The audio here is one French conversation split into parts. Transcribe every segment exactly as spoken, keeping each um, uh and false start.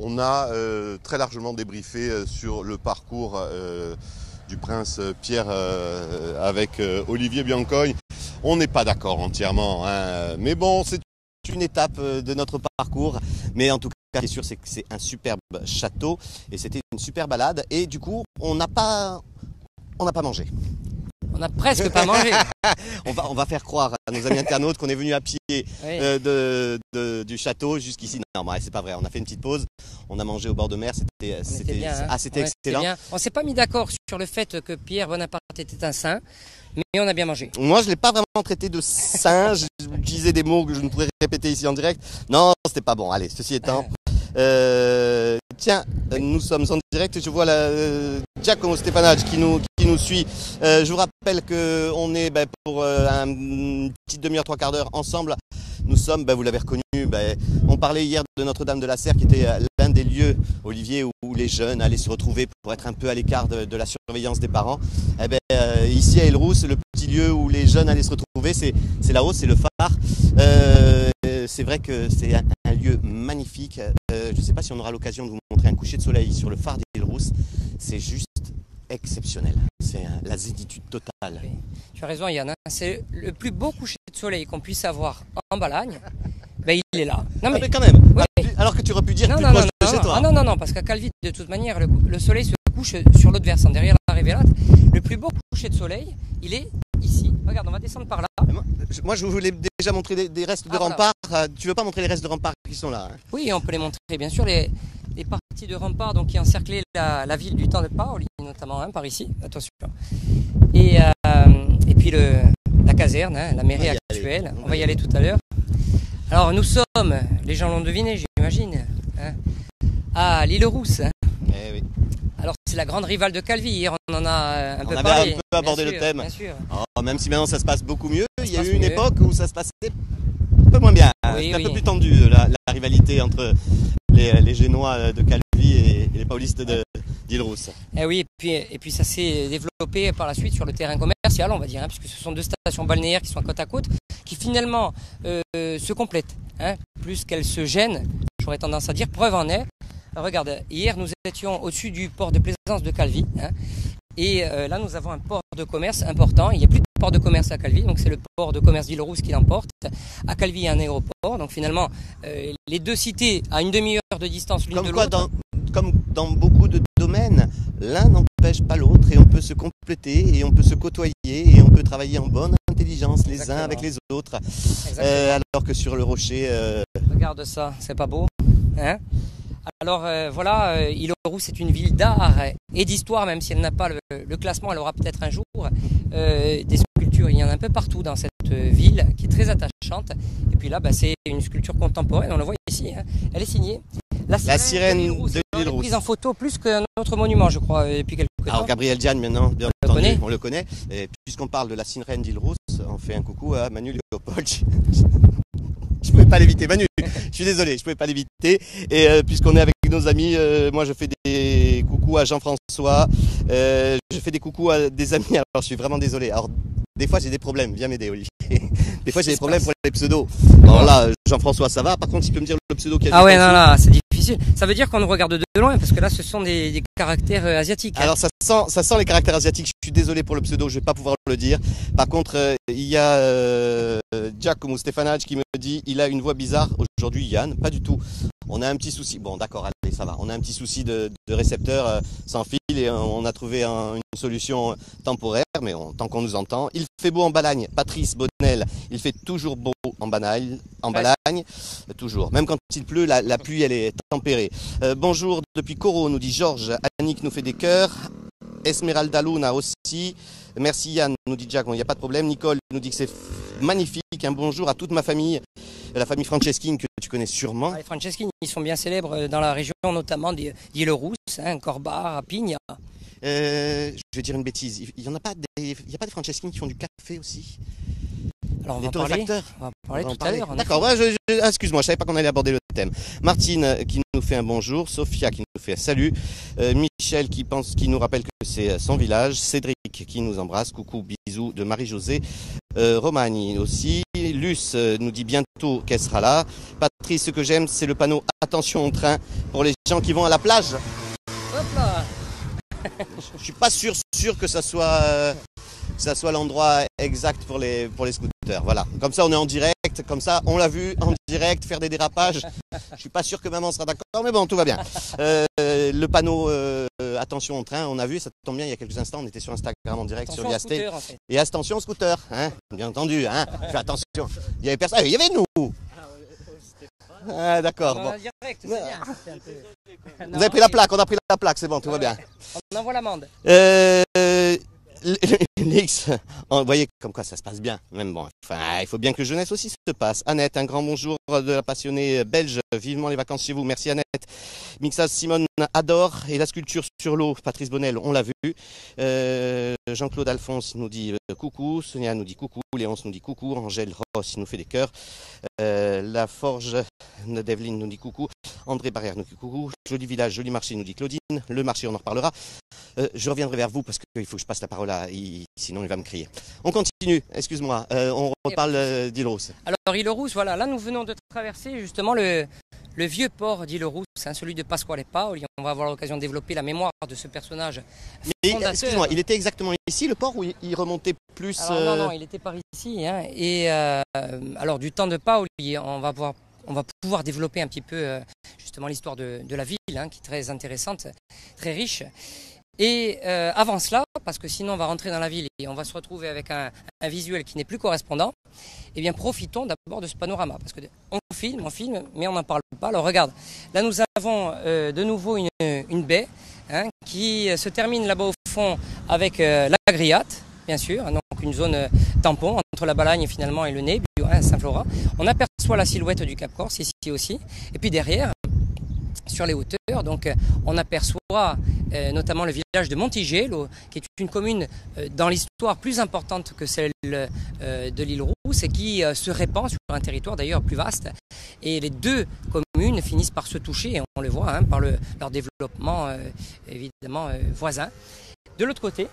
on a euh, très largement débriefé euh, sur le parcours euh, du prince Pierre euh, avec euh, Olivier Biancogne. On n'est pas d'accord entièrement, hein, mais bon, c'est une étape de notre parcours. Mais en tout cas, ce qui est sûr, c'est que c'est un superbe château et c'était une super balade. Et du coup, on n'a pas, on n'a pas mangé. On n'a presque pas mangé. on, va, on va faire croire à nos amis internautes qu'on est venu à pied oui. euh, de, de, du château jusqu'ici. Non, c'est pas vrai. On a fait une petite pause. On a mangé au bord de mer. C'était hein. ah, excellent. Bien. On s'est pas mis d'accord sur le fait que Pierre Bonaparte était un saint, mais on a bien mangé. Moi, je l'ai pas vraiment traité de saint. J'utilisais des mots que je ne pourrais répéter ici en direct. Non, c'était pas bon. Allez, ceci étant. Euh, tiens, nous sommes en direct. Je vois la, euh, Giacomo Stefanacci qui nous, qui nous suit. Euh, je vous rappelle qu'on est ben, pour euh, un, une petite demi-heure, trois quarts d'heure ensemble. Nous sommes, ben, vous l'avez reconnu, ben, on parlait hier de Notre-Dame de la Serre qui était l'un des lieux, Olivier, où, où les jeunes allaient se retrouver pour être un peu à l'écart de, de la surveillance des parents. Eh ben, euh, ici à Elrous, le petit lieu où les jeunes allaient se retrouver, c'est là-haut, c'est le phare. Euh, c'est vrai que c'est un, un lieu magnifique. Euh, je ne sais pas si on aura l'occasion de vous montrer un coucher de soleil sur le phare d'Elrous. C'est juste exceptionnel. C'est la zénitude totale. Oui, tu as raison Yann, c'est le plus beau coucher de soleil qu'on puisse avoir en Balagne. Ben, il est là. Non mais, ah, mais quand même, oui. Alors que tu aurais pu dire non, plus non, proche non, de non, chez non. toi. Ah non, non, non, parce qu'à Calvi, de toute manière, le, le soleil se couche sur l'autre versant, derrière la Révélate. Le plus beau coucher de soleil, il est ici. Regarde, on va descendre par là. Moi, je, moi, je voulais déjà montrer des, des restes de ah, remparts. Voilà. Tu veux pas montrer les restes de remparts qui sont là, hein? Oui, on peut les montrer, bien sûr. Les, les parties de remparts donc, qui encerclaient la, la ville du temps de Paoli, notamment hein, par ici, attention. Et, euh, et puis le, la caserne, hein, la mairie actuelle. Aller. On va y aller tout à l'heure. Alors nous sommes, les gens l'ont deviné, j'imagine, hein, à l'île Rousse. Hein. Eh oui. Alors c'est la grande rivale de Calvi. Hier on en a un on peu avait parlé. un peu abordé sûr, le thème. Bien sûr. Oh, même si maintenant ça se passe beaucoup mieux, ça il y a eu une mieux. époque où ça se passait un peu moins bien. Oui, C'était oui. un peu plus tendu la, la rivalité entre les, les Génois de Calvi et, et les Paulistes d'Île-Rousse. Eh oui, et puis, et puis ça s'est développé par la suite sur le terrain commercial, on va dire, hein, puisque ce sont deux stations balnéaires qui sont côte à côte, qui finalement euh, se complètent, hein, plus qu'elles se gênent, j'aurais tendance à dire, preuve en est. Regarde, hier nous étions au-dessus du port de plaisance de Calvi, hein, et euh, là nous avons un port de commerce important. Il n'y a plus de port de commerce à Calvi, donc c'est le port de commerce d'Île-Rousse qui l'emporte. À Calvi il y a un aéroport, donc finalement euh, les deux cités à une demi-heure de distance l'une de l'autre. Comme dans beaucoup de domaines, l'un n'empêche pas l'autre et on peut se compléter et on peut se côtoyer et on peut travailler en bonne intelligence les Exactement. uns avec les autres. Euh, alors que sur le rocher... Euh... Regarde ça, c'est pas beau, hein? Alors euh, voilà, euh, Île-Rousse est une ville d'art et d'histoire, même si elle n'a pas le, le classement, elle aura peut-être un jour. Euh, des sculptures, il y en a un peu partout dans cette ville qui est très attachante. Et puis là, bah, c'est une sculpture contemporaine, on la voit ici, hein. Elle est signée. La sirène, la sirène de l'Île-Rousse. Elle est prise en photo plus qu'un autre monument, je crois, depuis quelques temps. Alors Gabriel Diane, maintenant, bien on entendu, le on le connaît. Et puisqu'on parle de la sirène d'Île-Rousse, on fait un coucou à Manu Léopold. Je pouvais pas l'éviter, Manu, je suis désolé, je pouvais pas l'éviter. Et euh, puisqu'on est avec nos amis, euh, moi je fais des coucous à Jean-François, euh, je fais des coucous à des amis, alors je suis vraiment désolé. Alors des fois j'ai des problèmes, viens m'aider Olivier. Des fois j'ai des problèmes pour les pseudos. Alors là, Jean-François ça va, par contre tu peux me dire le pseudo qui a Ah ouais, non, là, c'est difficile. Ça veut dire qu'on nous regarde de loin, parce que là ce sont des, des caractères euh, asiatiques. Hein. Alors ça sent, ça sent les caractères asiatiques, je suis désolé pour le pseudo, je vais pas pouvoir le dire. Par contre, euh, il y a euh, Giacomo Stefanacci qui me dit, il a une voix bizarre. Aujourd'hui Yann, pas du tout. On a un petit souci, bon d'accord, allez ça va, on a un petit souci de, de récepteur euh, sans fil et on a trouvé un, une solution temporaire, mais on, tant qu'on nous entend. Il fait beau en Balagne, Patrice Bonnel, il fait toujours beau en Balagne, en Balagne, toujours. Même quand il pleut, la, la pluie elle est tempérée. Euh, bonjour depuis Coro, nous dit Georges, Annick nous fait des cœurs, Esmeralda Luna aussi. Merci Yann, nous dit Jack, il n'y a pas de problème. Nicole nous dit que c'est magnifique. Un bonjour à toute ma famille, la famille Franceschini que tu connais sûrement. Ah, les Franceschini, ils sont bien célèbres dans la région, notamment d'Île-Rousse, hein, Corbar, Pigna. Euh, je vais dire une bêtise. Il n'y en a pas des, il y a pas des Franceschini qui font du café aussi? Alors on les va parler, on va parler on va tout parler. à l'heure. D'accord, ouais, je, je, excuse-moi, je savais pas qu'on allait aborder le thème. Martine qui nous fait un bonjour, Sophia qui nous fait un salut, euh, Michel qui pense, qui nous rappelle que c'est son village, Cédric qui nous embrasse, coucou, bisous de Marie-Josée, euh, Romagny aussi, Luce euh, nous dit bientôt qu'elle sera là. Patrice, ce que j'aime, c'est le panneau « Attention au train » pour les gens qui vont à la plage. Hop là. Je suis pas sûr, sûr que ça soit, euh, que ça soit l'endroit exact pour les, pour les scooters. Voilà. Comme ça, on est en direct. Comme ça, on l'a vu en direct faire des dérapages. Je suis pas sûr que maman sera d'accord, mais bon, tout va bien. Euh, le panneau euh, attention au train, on a vu, ça tombe bien. Il y a quelques instants, on était sur Instagram en direct Attention sur Viasté. scooter, en fait. Et attention scooter, hein, bien entendu. Hein. Fais attention. Il y avait personne. Il y avait nous. Ah, d'accord. On Bon. est en direct, c'est bien. C'est un peu- Vous Non, avez pris la mais- plaque. On a pris la plaque. C'est bon, tout va Ouais, bien. On envoie l'amende. Euh, Lix, vous voyez comme quoi ça se passe bien. Même bon, enfin, il faut bien que jeunesse aussi se passe. Annette, un grand bonjour de la passionnée belge. Vivement les vacances chez vous. Merci Annette. Mixas Simone adore. Et la sculpture sur l'eau, Patrice Bonnel, on l'a vu. Euh, Jean-Claude Alphonse nous dit euh, coucou. Sonia nous dit coucou. Léonce nous dit coucou. Angèle Ross nous fait des cœurs. Euh, la Forge d'Evelyne nous dit coucou. André Barrière nous dit coucou. Joli village, joli marché nous dit Claudine. Le marché, on en reparlera. Euh, je reviendrai vers vous parce qu'il faut que je passe la parole à il, sinon il va me crier. On continue, excuse-moi, euh, on reparle euh, d'Île-Rousse. Alors Île-Rousse, voilà, là nous venons de traverser justement le, le vieux port d'Île-Rousse, hein, celui de Pasquale Paoli. On va avoir l'occasion de développer la mémoire de ce personnage. Mais fondateur. excuse-moi, il était exactement ici le port ou il, il remontait plus Alors, euh... Non, non, il était par ici. Hein, et euh, alors du temps de Paoli, on va pouvoir, on va pouvoir développer un petit peu euh, justement l'histoire de, de la ville, hein, qui est très intéressante, très riche. Et euh, avant cela, parce que sinon on va rentrer dans la ville et on va se retrouver avec un, un visuel qui n'est plus correspondant, eh bien profitons d'abord de ce panorama, parce que on filme, on filme, mais on n'en parle pas. Alors regarde, là nous avons euh, de nouveau une, une baie, hein, qui se termine là-bas au fond avec euh, la Griate, bien sûr, donc une zone euh, tampon entre la Balagne finalement et le Nebbio, hein, Saint-Florin. On aperçoit la silhouette du Cap Corse ici aussi, et puis derrière, sur les hauteurs, donc on aperçoit euh, notamment le village de Montigello, qui est une commune euh, dans l'histoire plus importante que celle euh, de l'île Rousse et qui euh, se répand sur un territoire d'ailleurs plus vaste. Et les deux communes finissent par se toucher, et on le voit, hein, par le, leur développement euh, évidemment euh, voisin. De l'autre côté,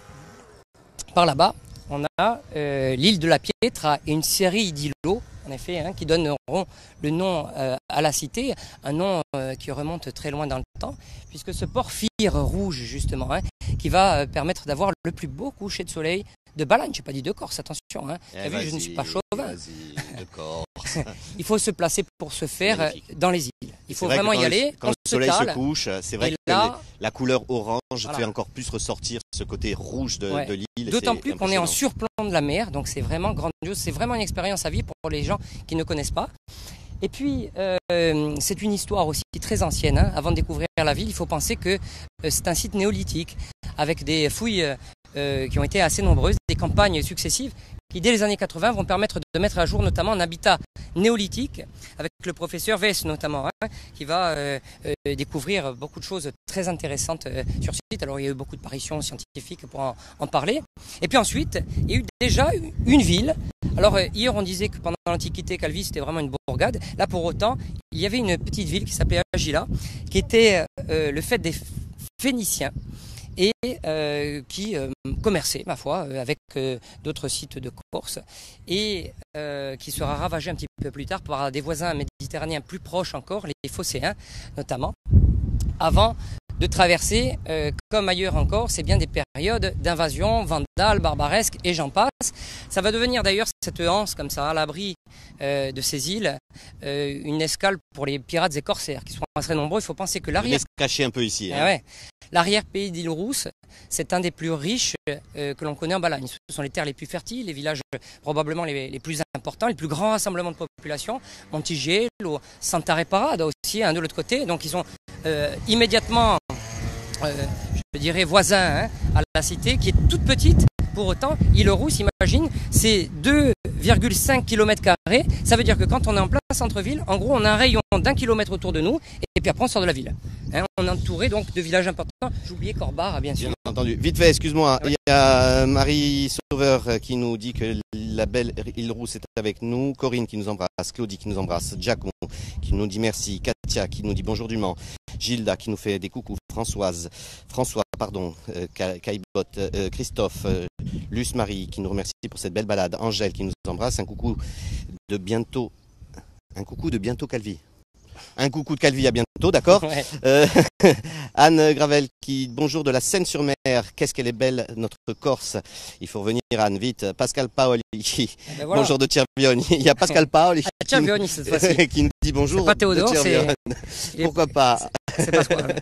par là-bas, on a euh, l'île de la Pietra et une série d'îlots, en effet, hein, qui donneront le nom euh, à la cité, un nom euh, qui remonte très loin dans le temps, puisque ce porphyre rouge, justement, hein, qui va euh, permettre d'avoir le plus beau coucher de soleil de Balagne. Je n'ai pas dit de Corse, attention. Hein. Eh, vu, je ne suis pas chauvin. De Corse. Il faut se placer pour se faire euh, dans les îles. Il faut vrai vraiment y le, aller. Quand on le se soleil cale, se couche, c'est vrai et que là, les, la couleur orange voilà. fait encore plus ressortir ce côté rouge de, Ouais. de l'île. D'autant plus qu'on est en surplomb de la mer, donc c'est vraiment grandiose. C'est vraiment une expérience à vivre pour les gens qui ne connaissent pas. Et puis, euh, c'est une histoire aussi très ancienne. Hein. Avant de découvrir la ville, il faut penser que euh, c'est un site néolithique, avec des fouilles euh, qui ont été assez nombreuses, des campagnes successives, qui dès les années quatre-vingts vont permettre de mettre à jour notamment un habitat néolithique, avec le professeur Vess notamment, hein, qui va euh, euh, découvrir beaucoup de choses très intéressantes euh, sur ce site. Alors il y a eu beaucoup de parutions scientifiques pour en, en parler. Et puis ensuite, il y a eu déjà une ville. Alors euh, hier on disait que pendant l'Antiquité, Calvi c'était vraiment une bourgade. Là pour autant, il y avait une petite ville qui s'appelait Agila, qui était euh, le fait des Phéniciens, et euh, qui euh, commerçait, ma foi, euh, avec euh, d'autres sites de Corse, et euh, qui sera ravagé un petit peu plus tard par des voisins méditerranéens plus proches encore, les Phocéens notamment, avant de traverser, euh, comme ailleurs encore, c'est bien des périodes d'invasion, vandales, barbaresques et j'en passe. Ça va devenir d'ailleurs cette anse comme ça, à l'abri euh, de ces îles, euh, une escale pour les pirates et corsaires qui sont très nombreux. Il faut penser que l'arrière... se cacher un peu ici. Hein. Ah ouais. L'arrière-pays d'Île-Rousse, c'est un des plus riches euh, que l'on connaît en Balagne. Ce sont les terres les plus fertiles, les villages probablement les, les plus importants, les plus grands rassemblements de population. Montigello, Santa Reparada aussi, hein, de l'autre côté. Donc ils sont euh, immédiatement, euh, je dirais, voisins, hein, à la cité, qui est toute petite. Pour autant, Île-Rousse, imagine, c'est deux virgule cinq kilomètres carrés. Ça veut dire que quand on est en plein centre-ville, en gros, on a un rayon d'un kilomètre autour de nous, et puis après, on sort de la ville. Hein, on est entouré donc de villages importants. J'oubliais Corbar, bien sûr. Bien entendu. Vite fait, excuse-moi. Ouais. Il y a Marie Sauveur qui nous dit que la belle Île-Rousse est avec nous. Corinne qui nous embrasse. Claudie qui nous embrasse. Giacomo qui nous dit merci. Katia qui nous dit bonjour du Mans. Gilda qui nous fait des coucous. Françoise. François, pardon. Euh, Caillebot. Euh, Christophe. Euh, Luce Marie qui nous remercie pour cette belle balade. Angèle qui nous embrasse. Un coucou de bientôt, un coucou de bientôt Calvi. Un coucou de Calvi à bientôt, d'accord. Ouais. euh, Anne Gravel qui, bonjour de la Seine-sur-Mer, qu'est-ce qu'elle est belle notre Corse. Il faut revenir Anne, vite. Pascal Paoli, qui... Eh ben voilà. bonjour de Cervioni. Il y a Pascal Paoli Ah, Cervioni, cette fois-ci. qui nous dit bonjour. C'est pas Théodore, de Cervioni. c'est... Pourquoi pas. C'est pas quoi.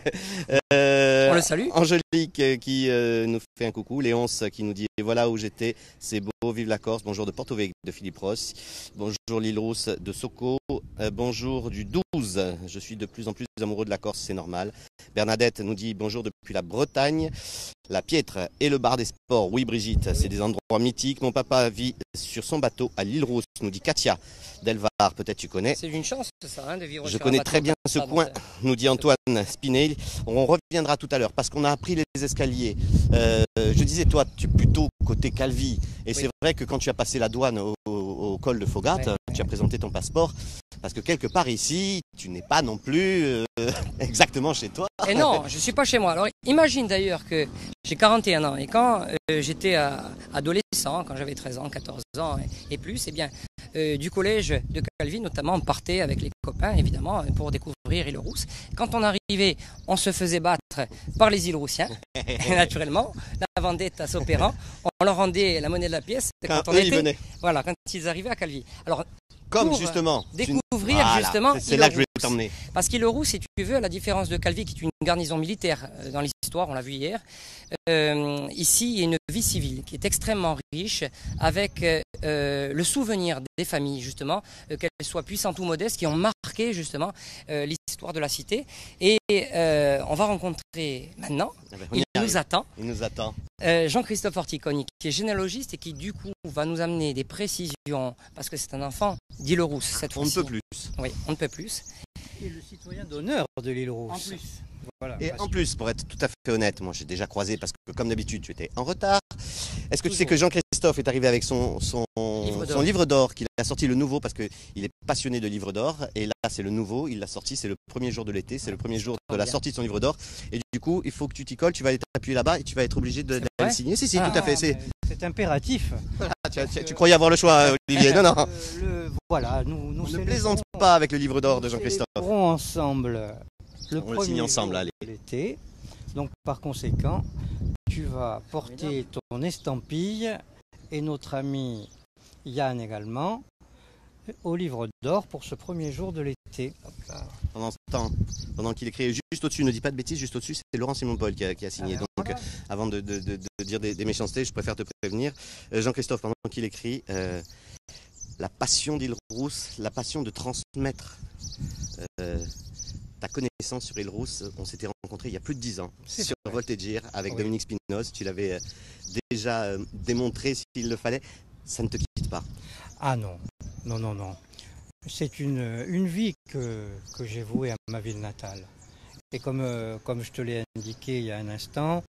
Euh, On le salue. Angélique euh, qui euh, nous fait un coucou. Léonce qui nous dit voilà où j'étais, c'est beau, vive la Corse. Bonjour de Porto Vecchio de Philippe Ross. Bonjour l'île Rousse de Soko. Euh, bonjour du douze. Je suis de plus en plus amoureux de la Corse, c'est normal. Bernadette nous dit bonjour depuis la Bretagne. La Piètre et le bar des sports. Oui Brigitte, c'est des endroits mythiques. Mon papa vit sur son bateau à l'île Rousse, nous dit Katia Delvar. Peut-être tu connais. C'est une chance, ça, hein, de vivre Je sur connais un bateau très bien comme ce ça, coin, donc, nous dit Antoine Spinelli. On reviendra tout à l'heure parce qu'on a appris les escaliers. Euh, je disais, toi, tu es plutôt côté Calvi. Et oui. C'est vrai que quand tu as passé la douane au, au, au col de Fogat, ouais, tu as présenté ton passeport. Parce que quelque part ici, tu n'es pas non plus euh, exactement chez toi. Et non, je ne suis pas chez moi. Alors imagine d'ailleurs que j'ai quarante et un ans. Et quand euh, j'étais adolescent, quand j'avais treize ans, quatorze ans et, et plus, eh bien, euh, du collège de Calvi, notamment, on partait avec les copains, évidemment, pour découvrir l'île Rousse. Quand on arrivait, on se faisait battre par les îles Roussiens, naturellement. La vendetta s'opérant, on leur rendait la monnaie de la pièce. Quand, quand on eux, était, ils venaient. Voilà, quand ils arrivaient à Calvi. Alors, comme justement découvrir voilà, justement c'est là que je vais t'emmener. Parce qu'île Rousse, si tu veux, à la différence de Calvi, qui est une garnison militaire dans l'histoire, on l'a vu hier, euh, ici il y a une vie civile qui est extrêmement riche, avec euh, le souvenir des familles justement, euh, qu'elles soient puissantes ou modestes, qui ont marqué justement euh, l'histoire de la cité. Et euh, on va rencontrer maintenant, ah ben, il, nous attend, il nous attend, euh, Jean-Christophe Orticoni, qui est généalogiste et qui du coup va nous amener des précisions, parce que c'est un enfant d'île Rousse cette fois-ci. On ne peut plus. Oui, on ne peut plus. Et le citoyen d'honneur de l'île Rousse. En plus. Voilà, et en plus, pour être tout à fait honnête, moi j'ai déjà croisé, parce que comme d'habitude tu étais en retard. Est-ce que Toujours. Tu sais que Jean-Christophe est arrivé avec son, son livre d'or, son livre d'or qu'il a sorti le nouveau, parce qu'il est passionné de livres d'or, et là c'est le nouveau, il l'a sorti, c'est le premier jour de l'été, c'est le premier jour de la sortie de son livre d'or, et du coup il faut que tu t'y colles, tu vas aller t'appuyer là-bas et tu vas être obligé de, de le signer. Si, si, ah, tout à fait. C'est impératif. Voilà, tu, tu, tu croyais avoir le choix, Olivier. Non, non. Le, le, voilà, nous, nous On ne plaisante pas avec le livre d'or de Jean-Christophe. Nous célébrons ensemble le On premier le signe ensemble, jour allez. de l'été. Donc par conséquent, tu vas porter ton estampille et notre ami Yann également au livre d'or pour ce premier jour de l'été. Pendant ce temps, pendant qu'il écrit juste au-dessus, ne dis pas de bêtises, juste au-dessus, c'est Laurent Simon Paul qui a, qui a signé. Ah, donc voilà. euh, avant de, de, de, de dire des, des méchancetés, je préfère te prévenir. Euh, Jean-Christophe, pendant qu'il écrit euh, la passion d'Île Rousse, la passion de transmettre euh, ta connaissance sur Île Rousse. On s'était rencontrés il y a plus de dix ans sur Voltegir avec oui. Dominique Spinoz. Tu l'avais euh, déjà euh, démontré s'il le fallait. Ça ne te quitte pas. Ah non, non, non, non. C'est une, une vie que, que j'ai vouée à ma ville natale. Et comme, euh, comme je te l'ai indiqué il y a un instant,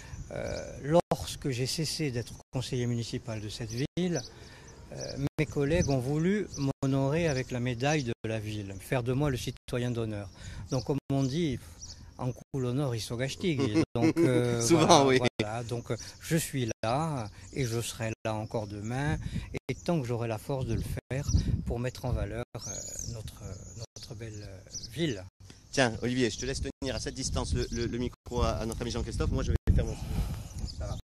euh, lorsque j'ai cessé d'être conseiller municipal de cette ville, euh, mes collègues ont voulu m'honorer avec la médaille de la ville, faire de moi le citoyen d'honneur. Donc comme on dit, en coup l'honneur il s'ogastig. Donc euh, souvent voilà, oui. Voilà, donc je suis là et je serai là encore demain et tant que j'aurai la force de le faire pour mettre en valeur euh, notre, notre belle euh, ville. Tiens Olivier, je te laisse tenir à cette distance le, le, le micro à, à notre ami Jean-Christophe. Moi je vais faire mon... Ça va.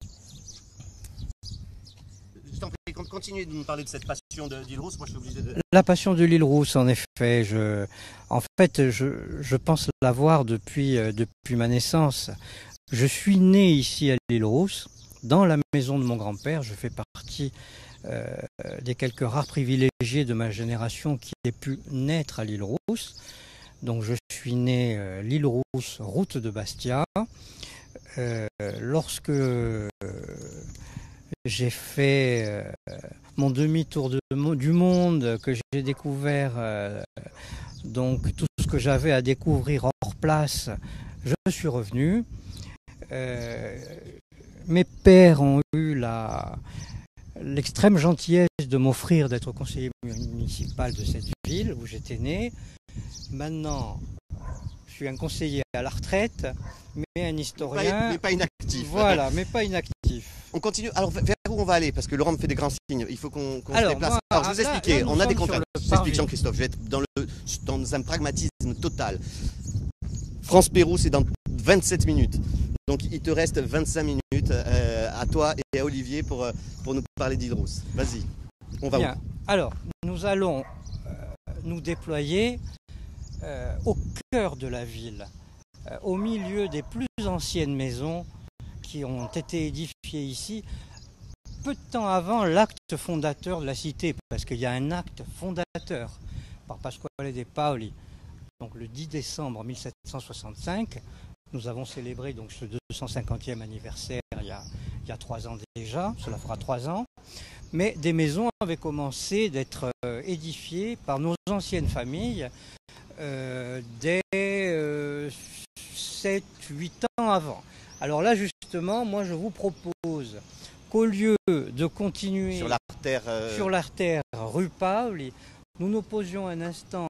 Je t'en prie, continue de nous parler de cette passion de l'île Rousse. Moi je suis obligé de... La passion de l'île Rousse, en effet, je, en fait, je, je pense l'avoir depuis, euh, depuis ma naissance. Je suis né ici à l'île Rousse, dans la maison de mon grand-père. Je fais partie euh, des quelques rares privilégiés de ma génération qui aient pu naître à l'île Rousse. Donc je suis né euh, l'île Rousse, route de Bastia. Euh, lorsque euh, j'ai fait euh, mon demi-tour de, du monde, que j'ai découvert euh, donc tout ce que j'avais à découvrir hors place, je suis revenu. Euh, mes pères ont eu la, l'extrême gentillesse de m'offrir d'être conseiller municipal de cette ville où j'étais né. Maintenant, je suis un conseiller à la retraite, mais un historien. Mais pas, mais pas inactif. Voilà, mais pas inactif. On continue. Alors vers où on va aller, parce que Laurent me fait des grands signes. Il faut qu'on qu se Alors, déplace. moi, Alors, je vous là- expliquer. là, nous On a des sommes sur contacts. le Je vous explique, parvis. Jean-Christophe. Je vais être dans, le, dans un pragmatisme total. France-Pérou, c'est dans vingt-sept minutes. Donc, il te reste vingt-cinq minutes euh, à toi et à Olivier pour, euh, pour nous parler d'Île-Rousse. Vas-y, on va Bien. où? Alors, nous allons euh, nous déployer euh, au cœur de la ville, euh, au milieu des plus anciennes maisons qui ont été édifiées ici, peu de temps avant l'acte fondateur de la cité, parce qu'il y a un acte fondateur par Pasquale de Paoli. Donc le dix décembre mille sept cent soixante-cinq, nous avons célébré donc ce deux cent cinquantième anniversaire il y a, il y a trois ans déjà, cela fera trois ans. Mais des maisons avaient commencé d'être euh, édifiées par nos anciennes familles euh, dès euh, sept huit ans avant. Alors là justement, moi je vous propose qu'au lieu de continuer Sur l'artère. Euh... sur l'artère rue Paoli, nous nous posions un instant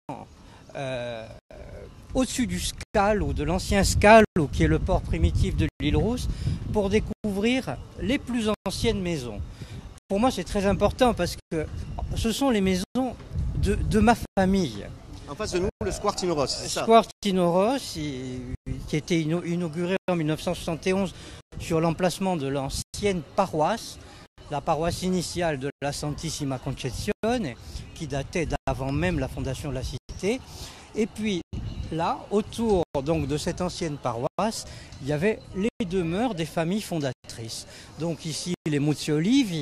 euh, au-dessus du Scalo, de l'ancien Scalo, qui est le port primitif de l'Île-Rousse, pour découvrir les plus anciennes maisons. Pour moi, c'est très important parce que ce sont les maisons de, de ma famille. En face de nous, le Square Tino Ross, c'est ça? Square Tino Ross, qui a été inauguré en mille neuf cent soixante et onze sur l'emplacement de l'ancienne paroisse, la paroisse initiale de la Santissima Concezione, qui datait d'avant même la fondation de la cité. Et puis là, autour donc de cette ancienne paroisse, il y avait les demeures des familles fondatrices. Donc ici, les Mucciolivi,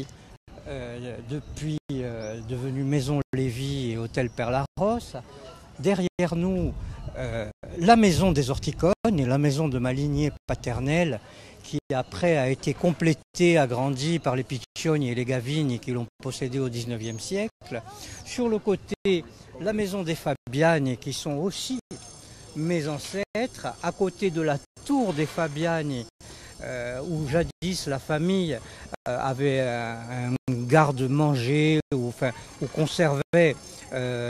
euh, depuis euh, devenu Maison Lévy et Hôtel Perla-Rosse. Derrière nous, euh, la maison des Orticones et la maison de ma lignée paternelle, qui après a été complétée, agrandie par les Piccioni et les Gavini qui l'ont possédée au dix-neuvième siècle. Sur le côté, la maison des Fabiani, qui sont aussi mes ancêtres, à côté de la tour des Fabiani, euh, où jadis la famille euh, avait un, un garde-manger, où, enfin, où conservait euh,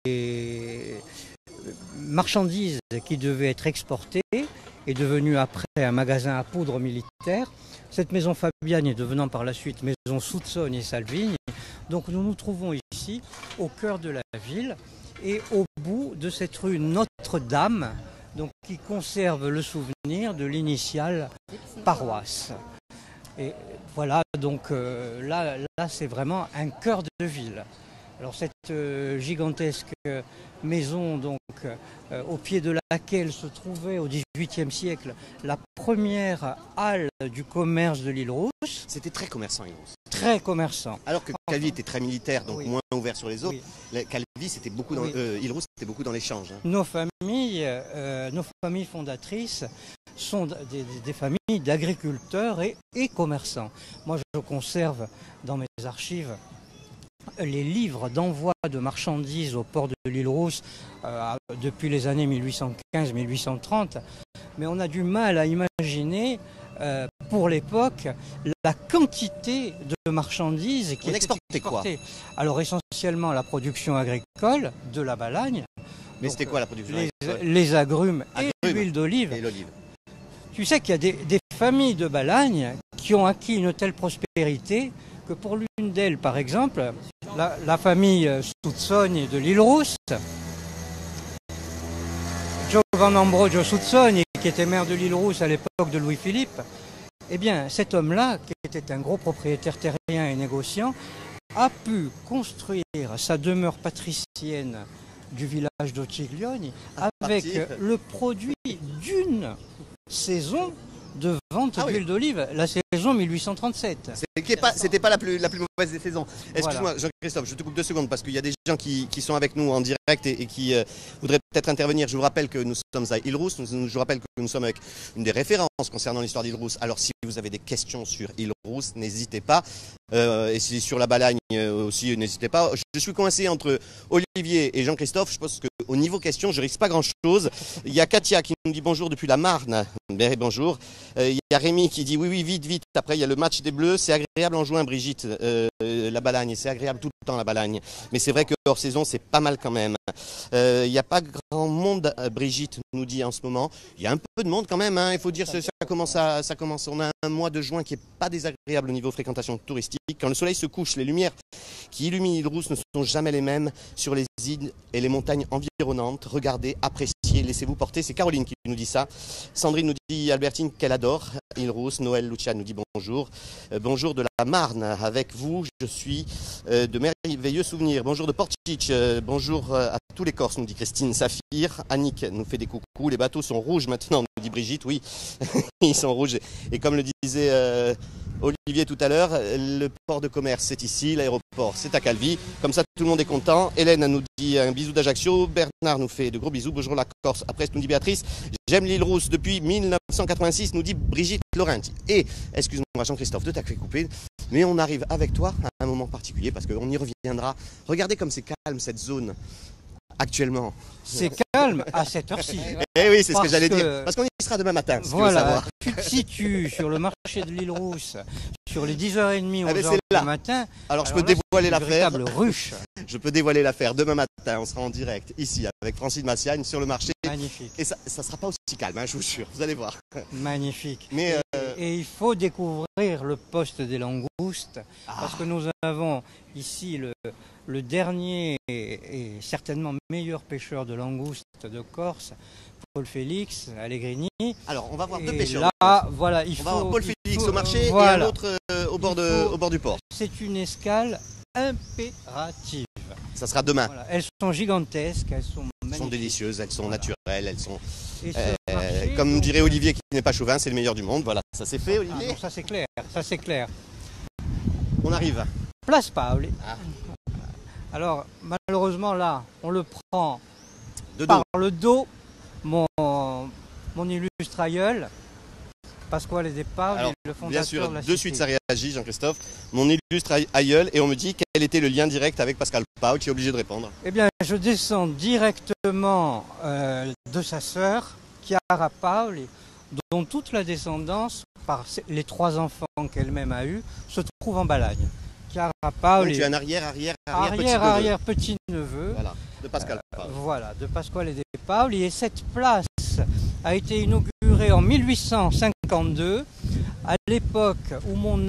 les marchandises qui devaient être exportées, est devenu après un magasin à poudre militaire. Cette maison Fabiani est devenant par la suite maison Suzzoni et Salvini. Donc nous nous trouvons ici au cœur de la ville et au bout de cette rue Notre-Dame, donc qui conserve le souvenir de l'initiale paroisse. Et voilà, donc euh, là, là c'est vraiment un cœur de ville. Alors cette euh, gigantesque euh, maison, donc euh, au pied de laquelle se trouvait au dix-huitième siècle la première halle du commerce de l'Île-Rousse. C'était très commerçant, Île-Rousse. Très commerçant. Alors que Calvi était très militaire, donc oui. moins ouvert sur les autres. Oui. Calvi, c'était beaucoup dans oui. euh, Île-Rousse, c'était beaucoup dans l'échange. Hein. Nos familles, euh, nos familles fondatrices sont des, des, des familles d'agriculteurs et, et commerçants. Moi, je conserve dans mes archives les livres d'envoi de marchandises au port de l'Île-Rousse euh, depuis les années mille huit cent quinze mille huit cent trente, mais on a du mal à imaginer euh, pour l'époque la quantité de marchandises qui on étaient exportait exportées. Quoi Alors essentiellement la production agricole, de la balagne. Mais c'était quoi la production les, agricole? Les agrumes, agrumes et l'huile d'olive. Et l'olive. Tu sais qu'il y a des, des familles de balagne qui ont acquis une telle prospérité que pour l'une d'elles, par exemple, la, la famille Suzzoni de l'Île-Rousse, Giovanni Ambrogio Suzzoni, qui était maire de l'Île-Rousse à l'époque de Louis-Philippe, eh bien, cet homme-là, qui était un gros propriétaire terrien et négociant, a pu construire sa demeure patricienne du village d'Ottiglioni avec le produit d'une saison de vente ah d'huile oui. d'olive, la saison mille huit cent trente-sept. C'était pas, c'était pas la plus, la plus mauvaise des saisons. Excuse-moi, voilà. Jean-Christophe, je te coupe deux secondes parce qu'il y a des gens qui, qui sont avec nous en direct et, et qui euh, voudraient peut-être intervenir. Je vous rappelle que nous sommes à Île-Rousse, je vous rappelle que nous sommes avec une des références concernant l'histoire d'Île-Rousse. Alors si vous avez des questions sur Île-Rousse, n'hésitez pas. Euh, et si sur la Balagne aussi, n'hésitez pas. Je suis coincé entre Olivier et Jean-Christophe. Je pense qu'au niveau questions, je risque pas grand-chose. Il y a Katia qui nous dit bonjour depuis la Marne. Bonjour. Euh, il y y a Rémi qui dit oui, oui, vite, vite. Après, il y a le match des Bleus. C'est agréable en juin, Brigitte, euh, la Balagne. C'est agréable tout le temps, la Balagne. Mais c'est vrai que hors saison, c'est pas mal quand même. Euh, il n'y a pas grand monde, Brigitte nous dit en ce moment. Il y a un peu de monde quand même. Hein. Il faut dire que ça commence, à, ça commence. On a un mois de juin qui n'est pas désagréable au niveau fréquentation touristique. Quand le soleil se couche, les lumières qui illuminent l'île Rousse ne sont jamais les mêmes sur les îles et les montagnes environnantes. Regardez, appréciez, laissez-vous porter. C'est Caroline qui nous dit ça. Sandrine nous dit, Albertine, qu'elle adore île Rousse. Noël Lucia nous dit bonjour. Euh, bonjour de la Marne. Avec vous, je suis euh, de merveilleux souvenirs. Bonjour de Portchich. Euh, bonjour euh, à tous les Corses, nous dit Christine. Saphir. Annick nous fait des coucous. Les bateaux sont rouges maintenant, nous dit Brigitte. Oui, ils sont rouges. Et comme le disait euh, Olivier tout à l'heure, le port de commerce c'est ici, l'aéroport c'est à Calvi, comme ça tout le monde est content. Hélène nous dit un bisou d'Ajaccio, Bernard nous fait de gros bisous, bonjour la Corse, après nous dit Béatrice, j'aime l'île Rousse depuis mille neuf cent quatre-vingt-six, nous dit Brigitte Laurenti. Et, excuse-moi Jean-Christophe de t'avoir coupé, mais on arrive avec toi à un moment particulier parce qu'on y reviendra. Regardez comme c'est calme cette zone. Actuellement. C'est calme à cette heure-ci. Eh oui, c'est ce que j'allais que... dire. Parce qu'on y sera demain matin, si voilà, tu veux savoir. Tu te situes sur le marché de l'île Rousse, sur les dix heures trente, onze ah ben heures du matin. Alors, alors je peux là, dévoiler l'affaire. Véritable ruche. Je peux dévoiler l'affaire. Demain matin, on sera en direct, ici, avec Francine Massiagne, sur le marché. Magnifique. Et ça ne sera pas aussi calme, hein, je vous jure. Vous allez voir. Magnifique. Mais, et, euh... et il faut découvrir le poste des langoustes, ah. parce que nous avons ici le, le dernier et, et certainement meilleur pêcheur de langoustes de Corse, Paul Félix Allegrini. Alors, on va voir deux et pêcheurs. Là, voilà, il on faut, va voir Paul Félix faut, au marché voilà. et un autre euh, au, bord de, faut, au bord du port. C'est une escale impérative. Ça sera demain. Voilà. Elles sont gigantesques, elles sont magnifiques. Elles sont délicieuses, elles sont voilà. naturelles, elles sont... Euh, marché, comme donc... dirait Olivier qui n'est pas chauvin, c'est le meilleur du monde. Voilà, ça c'est fait Olivier. Ah non, ça c'est clair, ça c'est clair. On arrive. Place Paoli. Ah. Alors, malheureusement, là, on le prend de par dos. le dos, mon, mon illustre aïeul, Pasquale De Paoli, le fondateur bien sûr, de la de cité. suite ça réagit, Jean-Christophe. Mon illustre aïeul, et on me dit quel était le lien direct avec Pascal Paoli, qui est obligé de répondre. Eh bien, je descends directement euh, de sa sœur, Chiara Paoli, dont toute la descendance, par les trois enfants qu'elle-même a eus, se trouve en Balagne. Chiara Paoli. Donc tu es un arrière, arrière, arrière, arrière, petit arrière petit neveu. Voilà, de Pascal Paoli. Euh, voilà, de Pasquale De Paoli. Et cette place a été inaugurée en mille huit cent cinquante-deux, à l'époque où mon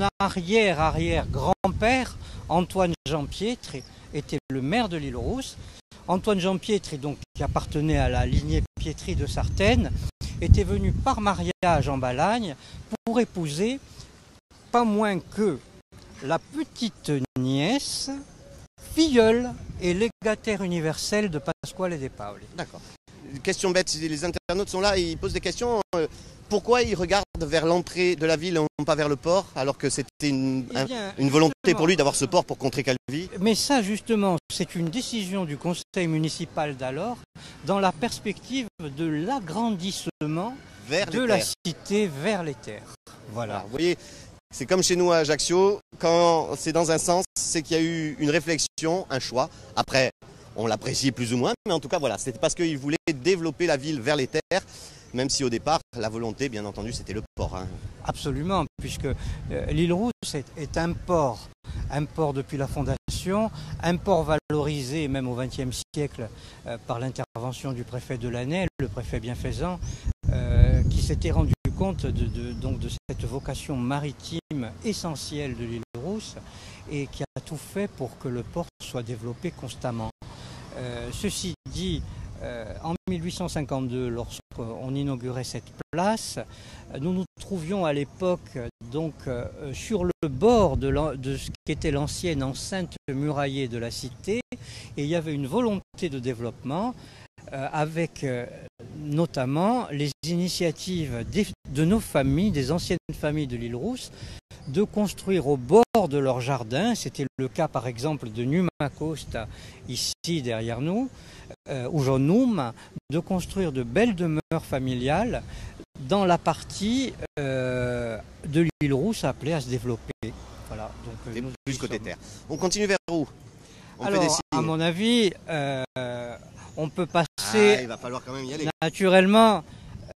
arrière-arrière-grand-père, Antoine Jean Pietri, était le maire de l'île Rousse. Antoine Jean Pietri, donc, qui appartenait à la lignée Pietri de Sartène, était venu par mariage en Balagne pour épouser pas moins que la petite nièce, filleule et légataire universelle de Pasquale De Paoli. D'accord. Question bête, les internautes sont là et ils posent des questions. Euh, pourquoi ils regardent vers l'entrée de la ville et non pas vers le port, alors que c'était une, Eh bien, un, une volonté pour lui d'avoir ce port pour contrer Calvi? Mais ça, justement, c'est une décision du conseil municipal d'alors dans la perspective de l'agrandissement de la cité vers les terres. Voilà. Alors, vous voyez, c'est comme chez nous à Ajaccio, quand c'est dans un sens, c'est qu'il y a eu une réflexion, un choix. Après, on l'apprécie plus ou moins, mais en tout cas, voilà, c'était parce qu'ils voulaient développer la ville vers les terres, même si au départ, la volonté, bien entendu, c'était le port. Hein. Absolument, puisque euh, l'île Rousse est, est un port, un port depuis la fondation, un port valorisé même au vingtième siècle euh, par l'intervention du préfet de l'Année, le préfet bienfaisant, euh, qui s'était rendu compte de, de, donc de cette vocation maritime essentielle de l'île Rousse et qui a tout fait pour que le port soit développé constamment. Euh, ceci dit, euh, en mille huit cent cinquante-deux, lorsqu'on inaugurait cette place, nous nous trouvions à l'époque donc euh, sur le bord de, de ce qu'était l'ancienne enceinte muraillée de la cité, et il y avait une volonté de développement euh, avec euh, notamment les initiatives des, de nos familles, des anciennes familles de l'île Rousse, de construire au bord de leur jardin, c'était le cas par exemple de Numa Costa, ici derrière nous, euh, ou Jonum, de construire de belles demeures familiales dans la partie euh, de l'île Rousse appelée à se développer. Voilà, donc, Et nous plus côté terre. On continue vers où? On Alors, fait des à mon avis, euh, on peut passer ah, il va falloir quand même y aller. naturellement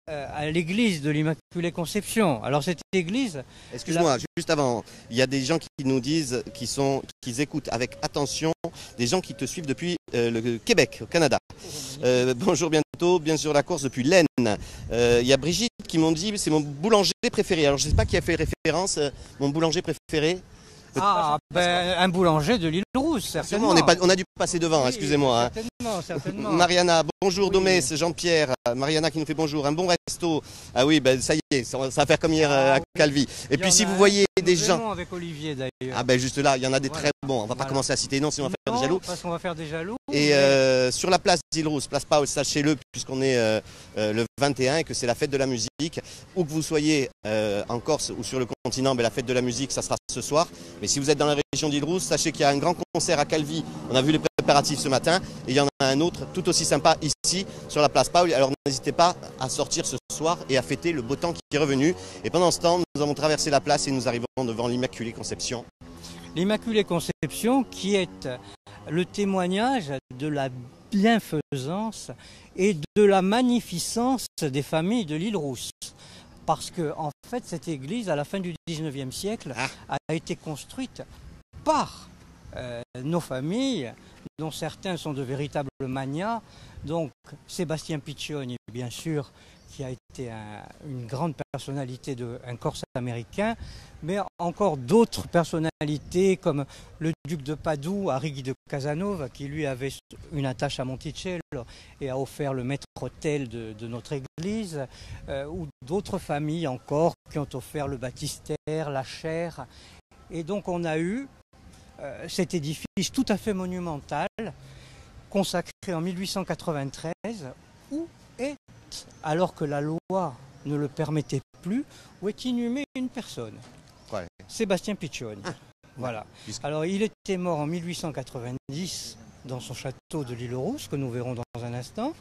euh, à l'église de l'Immaculée Conception. Alors cette église... Excuse-moi, la... juste avant, il y a des gens qui nous disent, qui sont, qui écoutent avec attention, des gens qui te suivent depuis euh, le Québec, au Canada. Euh, bonjour bientôt, bien sûr la course depuis l'Aisne. Euh, il y a Brigitte qui m'ont dit, c'est mon boulanger préféré. Alors je ne sais pas qui a fait référence, euh, mon boulanger préféré. Ah, ben, un boulanger de l'île Rousse, certainement. On, est pas, on a dû passer devant, oui, excusez-moi. Certainement, hein. certainement. Mariana, bonjour oui. Domès, Jean-Pierre. Mariana qui nous fait bonjour, un bon resto. Ah oui, ben ça y est, ça va faire comme hier ah, à Calvi. Et puis si vous voyez des gens... avec Olivier d'ailleurs. Ah ben juste là, il y en a des voilà. très bons. On va voilà. pas commencer à citer, non, sinon on va faire non, des jaloux. parce qu'on va faire des jaloux. Et mais... euh, sur la place d'Île Rousse, place Paul, sachez-le, puisqu'on est euh, euh, le vingt et un et que c'est la fête de la musique. Où que vous soyez euh, en Corse ou sur le continent, ben, la fête de la musique, ça sera ce soir. Mais si vous êtes dans la région d'Île Rousse, sachez qu'il y a un grand concert à Calvi. On a vu les préparatifs ce matin. Et il y en a un autre tout aussi sympa ici, sur la place Paul. Alors n'hésitez pas à sortir ce soir et à fêter le beau temps qui est revenu. Et pendant ce temps, nous avons traversé la place et nous arrivons devant l'Immaculée Conception. L'Immaculée Conception qui est le témoignage de la bienfaisance et de la magnificence des familles de l'île Rousse. Parce que, en fait, cette église, à la fin du dix-neuvième siècle, ah. a été construite par euh, nos familles, dont certains sont de véritables magnats. Donc, Sébastien Piccioni, bien sûr, qui a été un, une grande personnalité d'un Corse américain, mais encore d'autres personnalités comme le duc de Padoue, Arrighi de Casanova, qui lui avait une attache à Monticello et a offert le maître-autel de, de notre église, euh, ou d'autres familles encore qui ont offert le baptistère, la chaire. Et donc on a eu euh, cet édifice tout à fait monumental, consacré en mille huit cent quatre-vingt-treize, où est, alors que la loi ne le permettait plus, où est inhumée une personne. Ouais. Sébastien Piccioni. Ah. Voilà. Alors il était mort en mille huit cent quatre-vingt-dix dans son château de l'île Rousse, que nous verrons dans un instant.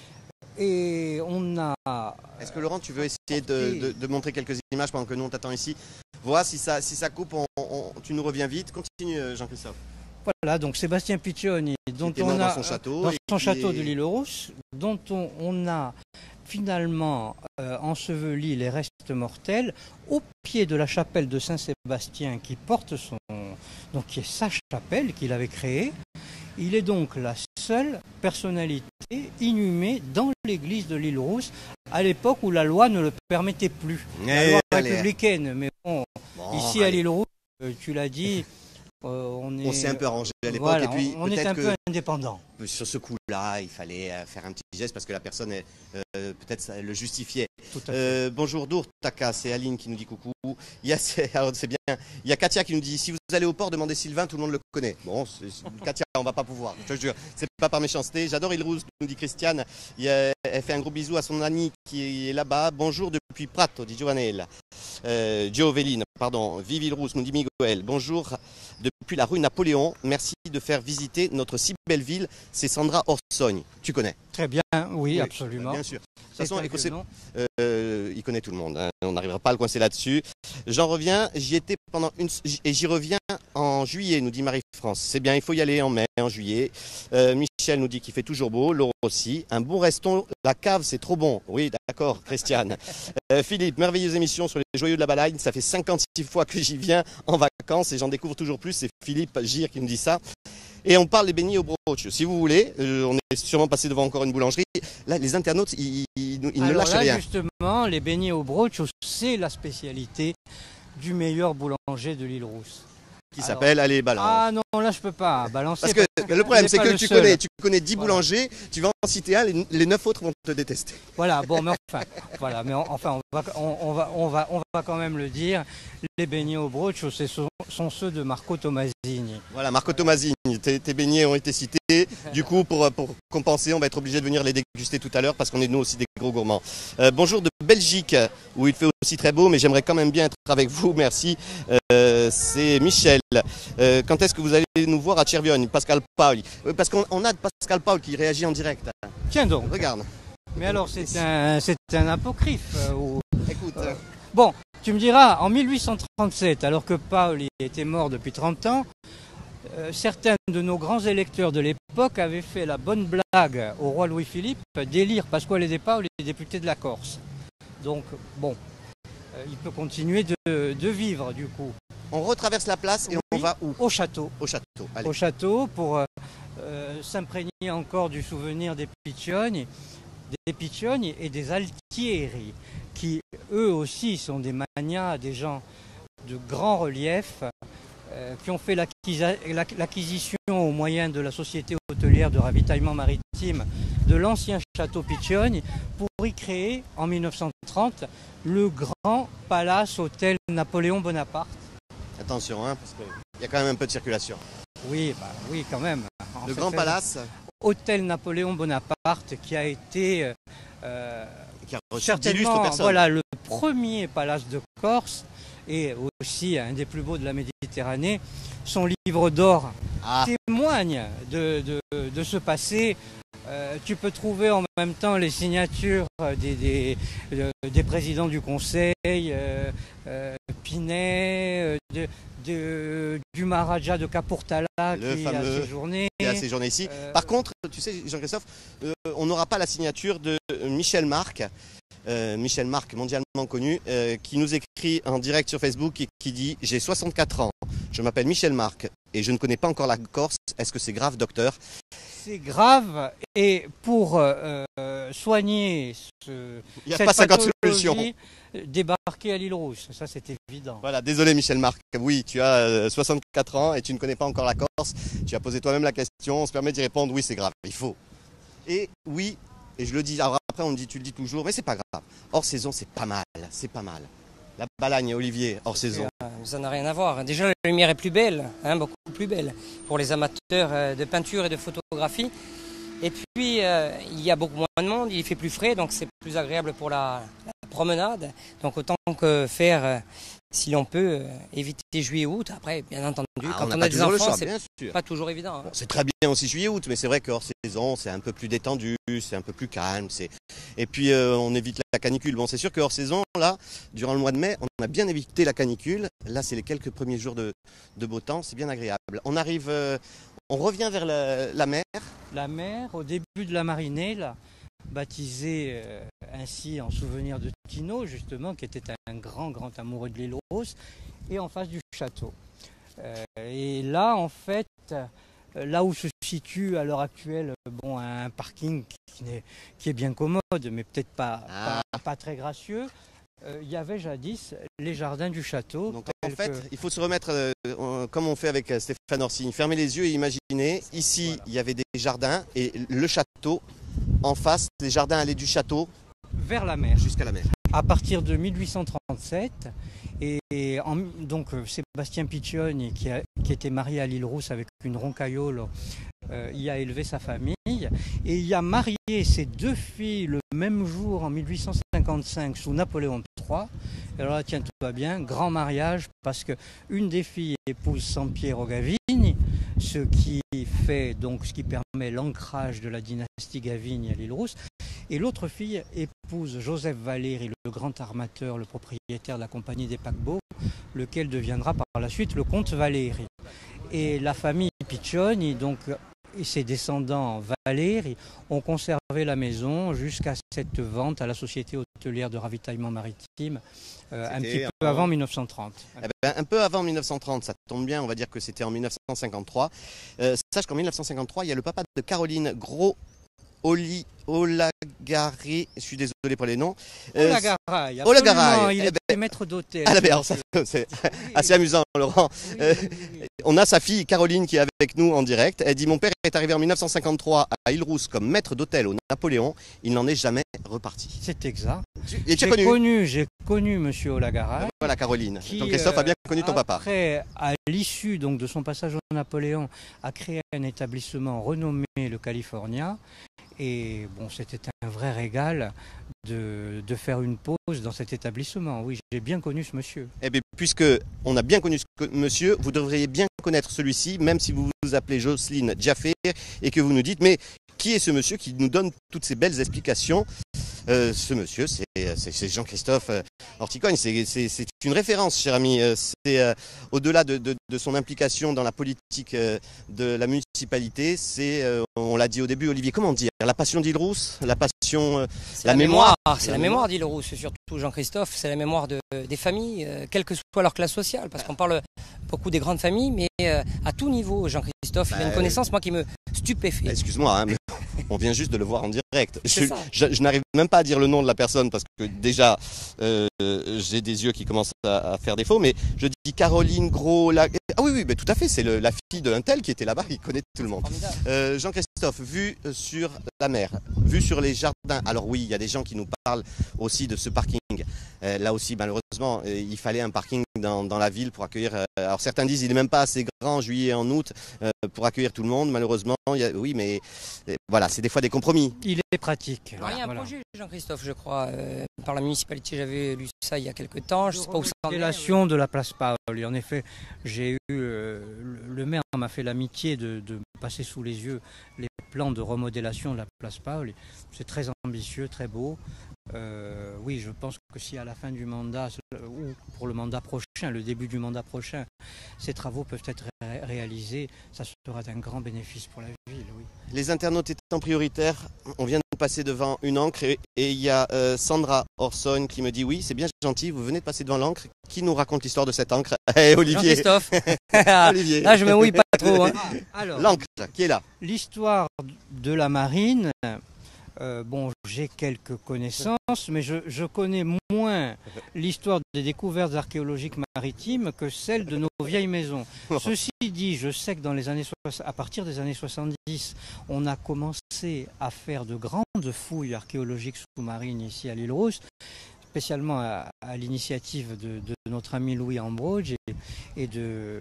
Et on a... Est-ce que Laurent, tu veux essayer de, de, de montrer quelques images pendant que nous on t'attend ici? Voilà, si ça, si ça coupe, on, on, tu nous reviens vite. Continue Jean-Christophe. Voilà, donc Sébastien Piccioni, dont on a, dans son château, dans son château est... de l'île Rousse, dont on, on a finalement euh, enseveli les restes mortels au pied de la chapelle de Saint-Sébastien qui porte son, donc qui est sa chapelle qu'il avait créée. Il est donc la seule personnalité inhumée dans l'église de l'île Rousse à l'époque où la loi ne le permettait plus. La allez, loi allez. républicaine, mais bon, bon ici allez. à l'île Rousse, tu l'as dit. Euh, on on s'est un peu arrangé à l'époque voilà, et puis on, on est un que peu indépendant. Sur ce coup-là, il fallait faire un petit geste parce que la personne, euh, peut-être, le justifiait. Euh, bonjour Dourtaka, c'est Aline qui nous dit coucou. Il y a, c'est bien. Il y a Katia qui nous dit si vous allez au port, demandez Sylvain, tout le monde le connaît. Bon, Katia, on va pas pouvoir. Je te jure, c'est pas par méchanceté. J'adore Île Rousse, nous dit Christiane. Il a, elle fait un gros bisou à son Annie qui est là-bas. Bonjour depuis Prato, dit Giovanella. Euh, Gioveline, pardon. Vive Île Rousse, nous dit Miguel. Bonjour depuis la rue Napoléon. Merci de faire visiter notre si belle ville. C'est Sandra Orsogne. Tu connais? Très bien, oui, oui absolument. Bien sûr. De toute façon, écoutez, euh, il connaît tout le monde. Hein. On n'arrivera pas à le coincer là-dessus. J'en reviens. J'y étais pendant une et j'y reviens en juillet, nous dit Marie-France. C'est bien, il faut y aller en mai, en juillet. Euh, Michel nous dit qu'il fait toujours beau. Laure aussi. Un bon resto. La cave, c'est trop bon. Oui, d'accord, Christiane. Euh, Philippe, merveilleuse émission sur les joyeux de la Balagne. Ça fait cinquante-six fois que j'y viens en vacances et j'en découvre toujours plus. C'est Philippe Gire qui nous dit ça. Et on parle des beignets au brooch. Si vous voulez, euh, on est sûrement passé devant encore une boulangerie. Là, les internautes, ils, ils, ils ne lâchent là, rien. Justement, les beignets au brooch, c'est la spécialité du meilleur boulanger de l'île Rousse. Qui s'appelle, allez, balance. Ah non, là je peux pas balancer. Parce que parce le problème, c'est que tu seul. connais, tu connais dix voilà. boulangers, tu vas en citer un, les, les neuf autres vont te détester. Voilà, bon, mais enfin, voilà, mais on, enfin, on va, on, on va, on va, on va quand même le dire. Les beignets au brooch, ce sont, sont ceux de Marco Tomasini. Voilà, Marco Tomasini, tes, tes beignets ont été cités. Du coup, pour, pour compenser, on va être obligé de venir les déguster tout à l'heure parce qu'on est nous aussi des gros gourmands. Euh, bonjour de Belgique, où il fait aussi très beau, mais j'aimerais quand même bien être avec vous. Merci. Euh, c'est Michel. Euh, quand est-ce que vous allez nous voir à Cervione, Pascal Paul? Parce qu'on on a Pascal Paul qui réagit en direct. Tiens donc. Regarde. Mais alors, c'est un, c'est un apocryphe. Euh, ou, Écoute. Euh, bon, tu me diras, en mille huit cent trente-sept, alors que Paul était mort depuis trente ans, euh, certains de nos grands électeurs de l'époque avaient fait la bonne blague au roi Louis-Philippe d'élire Pasquale De Paoli député de la Corse. Donc bon, euh, il peut continuer de, de vivre du coup. On retraverse la place et Oui, on va où? Au château. Au château. Allez. Au château pour euh, euh, s'imprégner encore du souvenir des Piccioni, des Piccioni et des Altieri, qui eux aussi sont des magnats, des gens de grand relief, euh, qui ont fait l'acquisition au moyen de la société hôtelière de ravitaillement maritime de l'ancien château Piccioni pour y créer en mille neuf cent trente le grand palace hôtel Napoléon Bonaparte. Attention, hein, parce qu'il y a quand même un peu de circulation. Oui, bah, oui quand même. En Le fait, grand euh, palace Hôtel Napoléon Bonaparte qui a été euh, qui a reçu certainement d'illustres personnes. voilà, le premier palace de Corse et aussi un des plus beaux de la Méditerranée. Son livre d'or Ah, témoigne de, de, de ce passé. Euh, tu peux trouver en même temps les signatures des, des, euh, des présidents du Conseil, euh, euh, Pinet, euh, de, de, du Maharaja de Kapurthala Le qui fameux a séjourné. il y a séjourné ici. Euh, Par contre, tu sais, Jean-Christophe, euh, on n'aura pas la signature de Michel Marc, euh, Michel Marc, mondialement connu, euh, qui nous écrit en direct sur Facebook et qui dit « J'ai soixante-quatre ans, je m'appelle Michel Marc et je ne connais pas encore la Corse. Est-ce que c'est grave, docteur ?» C'est grave et pour euh, soigner ce, Il n'y a cette pas cinquante pathologie, solutions. débarquer à l'île Rousse, ça c'est évident. Voilà, désolé Michel Marc, oui, tu as euh, soixante-quatre ans et tu ne connais pas encore la Corse. Tu as posé toi-même la question, on se permet d'y répondre, oui c'est grave, il faut. Et oui, et je le dis, alors après on me dit, tu le dis toujours, mais c'est pas grave. Hors saison, c'est pas mal, c'est pas mal. La Balagne, Olivier, hors saison. Ça n'a rien à voir. Déjà, la lumière est plus belle, hein, beaucoup plus belle, pour les amateurs de peinture et de photographie. Et puis, euh, il y a beaucoup moins de monde, il fait plus frais, donc c'est plus agréable pour la, la promenade. Donc autant que faire, euh, si l'on peut, euh, éviter juillet-août. Après, bien entendu, Ah, quand on on, n'a a pas des toujours le enfants, choix, c'est bien sûr. pas toujours évident. Hein. Bon, c'est très bien aussi juillet-août, mais c'est vrai qu'hors saison, c'est un peu plus détendu, c'est un peu plus calme. Et puis, euh, on évite la canicule. Bon, c'est sûr qu'hors saison, là, durant le mois de mai, on a bien évité la canicule. Là, c'est les quelques premiers jours de, de beau temps, c'est bien agréable. On arrive, euh, on revient vers la, la mer. La mer, au début de la Marinelle, baptisée euh, ainsi en souvenir de Tino, justement, qui était un grand, grand amoureux de l'île Rousse, et en face du château. Euh, et là, en fait, là où se situe à l'heure actuelle bon, un parking qui est, qui est bien commode, mais peut-être pas, Ah. pas, pas très gracieux, euh, il y avait jadis les jardins du château. Donc en tels fait, que- il faut se remettre, euh, euh, comme on fait avec euh, Stéphane Orsini, fermer les yeux et imaginer. Ici, Voilà. il y avait des jardins et le château. En face, les jardins allaient du château vers la mer. jusqu'à la mer. À partir de mille huit cent trente-sept, et, et en- donc euh, Sébastien Piccioni, qui, a- qui était marié à l'île Rousse avec une roncaiolo, euh, y a élevé sa famille et il a marié ses deux filles le même jour en mille huit cent cinquante-cinq sous Napoléon trois. Et alors là, tiens-toi bien, grand mariage parce que une des filles épouse Sampiero Gavini, ce qui fait donc ce qui permet l'ancrage de la dynastie Gavini à l'île Rousse. Et l'autre fille épouse Joseph Valéry, le grand armateur, le propriétaire de la compagnie des paquebots, lequel deviendra par la suite le comte Valéry. Et la famille Piccioni, donc, et ses descendants Valéry, ont conservé la maison jusqu'à cette vente à la société hôtelière de ravitaillement maritime, euh, un petit peu avant mille neuf cent trente. Eh ben, un peu avant mille neuf cent trente, ça tombe bien, on va dire que c'était en mille neuf cent cinquante-trois. Euh, sache qu'en mille neuf cent cinquante-trois, il y a le papa de Caroline Gros Oli Olagari, je suis désolé pour les noms. Euh, Olagaray, Olagaray, absolument, il eh était ben- maître d'hôtel. Ah, ben, alors, ça, c'est assez amusant, Laurent. Oui, Euh, oui, oui. On a sa fille Caroline qui est avec nous en direct. Elle dit: mon père est arrivé en mille neuf cent cinquantre-trois à Île-Rousse comme maître d'hôtel au Napoléon. Il n'en est jamais reparti. C'est exact. Et tu as J'ai connu, connu, j'ai connu Monsieur Olagaray. Voilà Caroline. Qui, Donc Christophe a bien connu ton papa. Après, à l'issue donc de son passage au Napoléon, a créé un établissement renommé le California. Et bon, c'était un vrai régal de, de faire une pause dans cet établissement. Oui, j'ai bien connu ce monsieur. Eh bien, puisque on a bien connu ce que- monsieur, vous devriez bien connaître celui-ci, même si vous vous appelez Jocelyne Jaffer et que vous nous dites: mais qui est ce monsieur qui nous donne toutes ces belles explications? Euh, ce monsieur, c'est c'est Jean-Christophe euh, Orticogne, c'est une référence, cher ami. Euh, c'est euh, au-delà de, de, de son implication dans la politique euh, de la municipalité, c'est, euh, on l'a dit au début, Olivier, comment dire, la passion d'Île-Rousse, la passion, euh, la, la mémoire, mémoire c'est la, la mémoire d'Île-Rousse, surtout Jean-Christophe, c'est la mémoire de, des familles, euh, quelle que soit leur classe sociale, parce qu'on parle beaucoup des grandes familles, mais euh, à tout niveau, Jean-Christophe, bah, il a une connaissance, moi, qui me stupéfait. Excuse-moi, hein, mais on vient juste de le voir en direct. Je, je, je n'arrive même pas à dire le nom de la personne parce que déjà, euh, j'ai des yeux qui commencent à, à faire défaut, mais je dis Caroline Gros. La... Ah oui, oui, mais tout à fait, c'est la fille de l'Intel qui était là-bas, il connaît tout le monde. Euh, Jean-Christophe, vu sur la mer, vu sur les jardins, alors oui, il y a des gens qui nous parlent aussi de ce parking. Euh, là aussi, malheureusement, euh, il fallait un parking dans, dans la ville pour accueillir. Euh, alors certains disent qu'il n'est même pas assez grand en juillet et en août euh, pour accueillir tout le monde. Malheureusement, il y a, oui, mais euh, voilà, c'est des fois des compromis. Il est pratique. Alors, il y a un voilà. projet, Jean-Christophe, je crois, euh, par la municipalité. J'avais lu ça il y a quelques temps. Je ne sais pas où ça en est. Relation de la place Paoli. En effet, j'ai eu euh, le maire m'a fait l'amitié de, de passer sous les yeux les plans de remodélation de la place Paoli. C'est très ambitieux, très beau. Euh, oui, je pense que si à la fin du mandat, ou pour le mandat prochain, le début du mandat prochain, ces travaux peuvent être ré réalisés, ça sera d'un grand bénéfice pour la ville. Oui. Les internautes étant prioritaires, on vient de passer devant une ancre et il y a euh, Sandra Orson qui me dit oui, c'est bien gentil, vous venez de passer devant l'encre. Qui nous raconte l'histoire de cette encre? Hey, Olivier. Jean-Christophe. Olivier. Là, je me mouille pas trop. Hein. L'encre, qui est là? L'histoire de la marine. Euh, bon, j'ai quelques connaissances, mais je, je connais moins l'histoire des découvertes archéologiques maritimes que celle de nos vieilles maisons. Ceci dit, je sais que dans les années à partir des années soixante-dix, on a commencé à faire de grandes fouilles archéologiques sous-marines ici à l'Île-Rousse, spécialement à, à l'initiative de, de notre ami Louis Ambroge et, et de,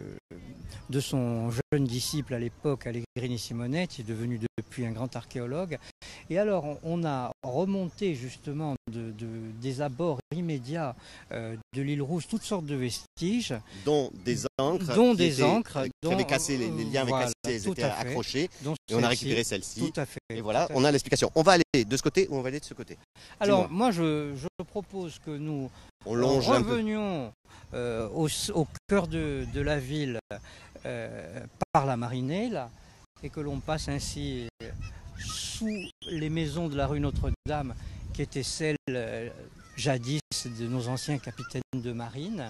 de son jeune disciple à l'époque, Allegrini Simonette, qui est devenu depuis un grand archéologue. Et alors, on, on a remonté justement de, de, des abords immédiats euh, de l'île Rousse toutes sortes de vestiges. Dont des ancres. Dont des étaient, ancres. Qui dont, avaient cassé, les, les liens avaient voilà, cassé, elles étaient accrochés. Et on a récupéré celle-ci. Tout à fait. Et voilà, on a l'explication. On va aller de ce côté ou on va aller de ce côté? Alors, moi, je, je propose que nous on longe revenions euh, au, au cœur de, de la ville euh, par la Marinée, là, et que l'on passe ainsi sous les maisons de la rue Notre-Dame, qui étaient celles euh, jadis de nos anciens capitaines de marine.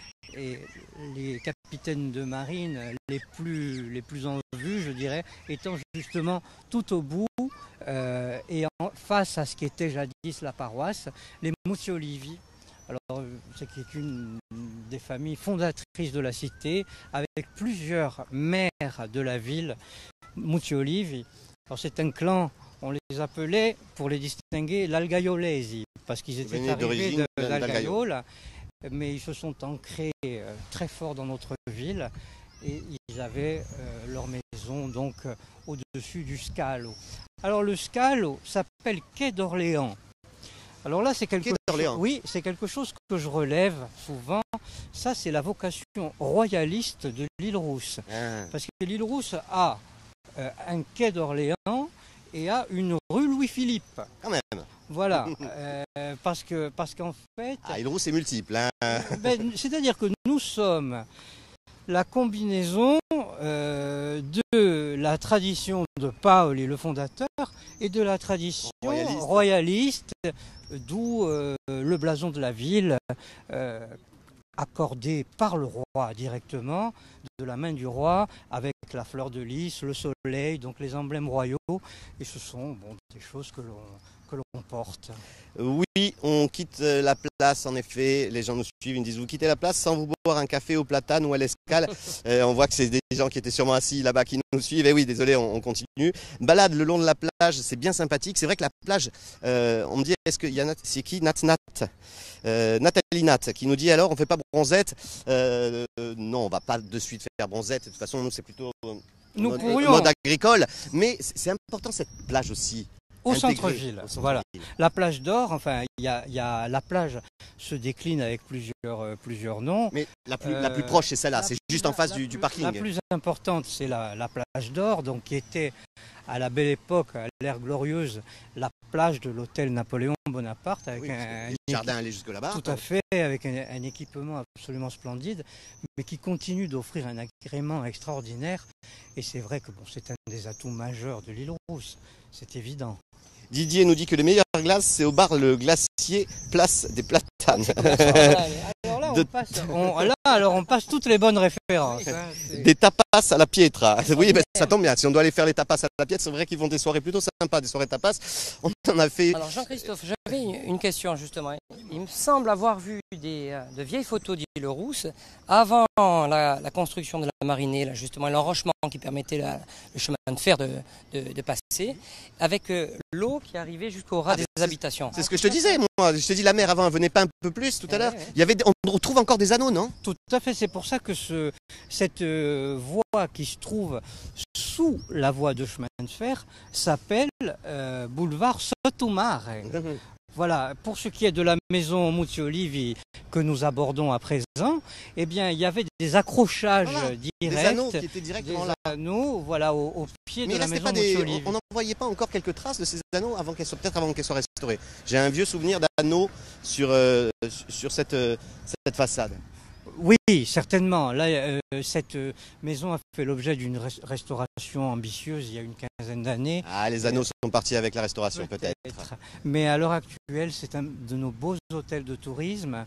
Et les capitaines de marine les plus, les plus en vue, je dirais, étant justement tout au bout euh, et en face à ce qui était jadis la paroisse, les Mucciolivi. Alors, c'est une des familles fondatrices de la cité, avec plusieurs maires de la ville, Mucciolivi. Alors, c'est un clan, on les appelait, pour les distinguer, l'Algaiolesi, parce qu'ils étaient arrivés d'Algaïol, mais ils se sont ancrés euh, très fort dans notre ville et ils avaient euh, leur maison donc euh, au-dessus du Scalo. Alors, le Scalo s'appelle Quai d'Orléans. Alors là, c'est quelque, chose, oui, c'est quelque chose que je relève souvent. Ça, c'est la vocation royaliste de l'île Rousse. Ah. Parce que l'île Rousse a euh, un quai d'Orléans et a une rue Louis-Philippe. Quand même. Voilà. euh, parce que, parce qu'en fait... Ah, l'île Rousse, c'est multiple. Hein. Ben, c'est-à-dire que nous sommes la combinaison euh, de la tradition de Paoli, le fondateur, et de la tradition royaliste, royaliste d'où euh, le blason de la ville, euh, accordé par le roi directement, de la main du roi, avec la fleur de lys, le soleil, donc les emblèmes royaux, et ce sont bon, des choses que l'on que l'on porte. Oui, on quitte la place, en effet, les gens nous suivent, ils me disent vous quittez la place sans vous boire un café au platane ou à l'escale. euh, on voit que c'est des gens qui étaient sûrement assis là-bas qui nous suivent, et oui, désolé, on, on continue. Balade le long de la plage, c'est bien sympathique, c'est vrai que la plage, euh, on me dit, est-ce qu'il y a, c'est qui Nat Nat euh, Nathalie Nat, qui nous dit alors, on fait pas bronzette euh, euh, non, on va pas de suite faire bronzette, de toute façon, nous c'est plutôt euh, nous mode, pourrions... mode agricole, mais c'est important cette plage aussi. Au centre-ville, voilà. La plage d'Or, enfin, il y a, y a la plage se décline avec plusieurs, euh, plusieurs noms. Mais la plus, euh, la plus proche, c'est celle-là, c'est juste en face du, plus, du parking. La plus importante, c'est la, la plage d'Or, donc qui était à la belle époque, à l'ère glorieuse, la plage de l'hôtel Napoléon Bonaparte avec Oui, un, le un jardin allait jusque là-bas. tout à fait, avec un, un équipement absolument splendide, mais qui continue d'offrir un agrément extraordinaire. Et c'est vrai que bon, c'est un des atouts majeurs de l'île Rousse, c'est évident. Didier nous dit que le meilleur glace, c'est au bar Le Glacier, place des Platanes. Alors là, on De- passe, on- là, alors on passe toutes les bonnes références. hein, c'est- Des tapas à la Pietra. Oui, ben, ça tombe bien. Si on doit aller faire les tapas à la Pietra, c'est vrai qu'ils vont des soirées plutôt sympas, des soirées tapas. On en a fait. Alors Jean-Christophe, j'avais une une question justement. Il me semble avoir vu des, euh, de vieilles photos d'île Rousse avant la, la construction de la marinée, là, justement l'enrochement qui permettait la- le chemin de fer de, de- de passer, avec euh, l'eau qui arrivait jusqu'au ras Ah, des c'est- habitations. C'est ce que je te disais, moi. Je te dis, la mer avant, elle venait pas un peu plus tout à Ouais, l'heure. ouais. Il y avait, des- on trouve encore des anneaux, non? Tout à fait, c'est pour ça que ce, cette euh, voie qui se trouve sous la voie de chemin de fer s'appelle euh, boulevard Sotomare. Voilà, pour ce qui est de la maison Mucci-Olivi que nous abordons à présent, eh bien, il y avait des accrochages Voilà, directs, Des anneaux qui étaient des directement là. anneaux, voilà, au, au pied Mais de il la restait maison pas des. Mucci-Olivi. On n'en voyait pas encore quelques traces de ces anneaux avant qu'elles soient peut-être avant qu'elles soient restaurées. J'ai un vieux souvenir d'anneaux sur euh, sur cette euh, cette façade. Oui, certainement. Là, euh, cette euh, maison a fait l'objet d'une res- restauration ambitieuse il y a une quinzaine d'années. Ah, les anneaux sont partis avec la restauration peut-être. Mais à l'heure actuelle, c'est un de nos beaux hôtels de tourisme.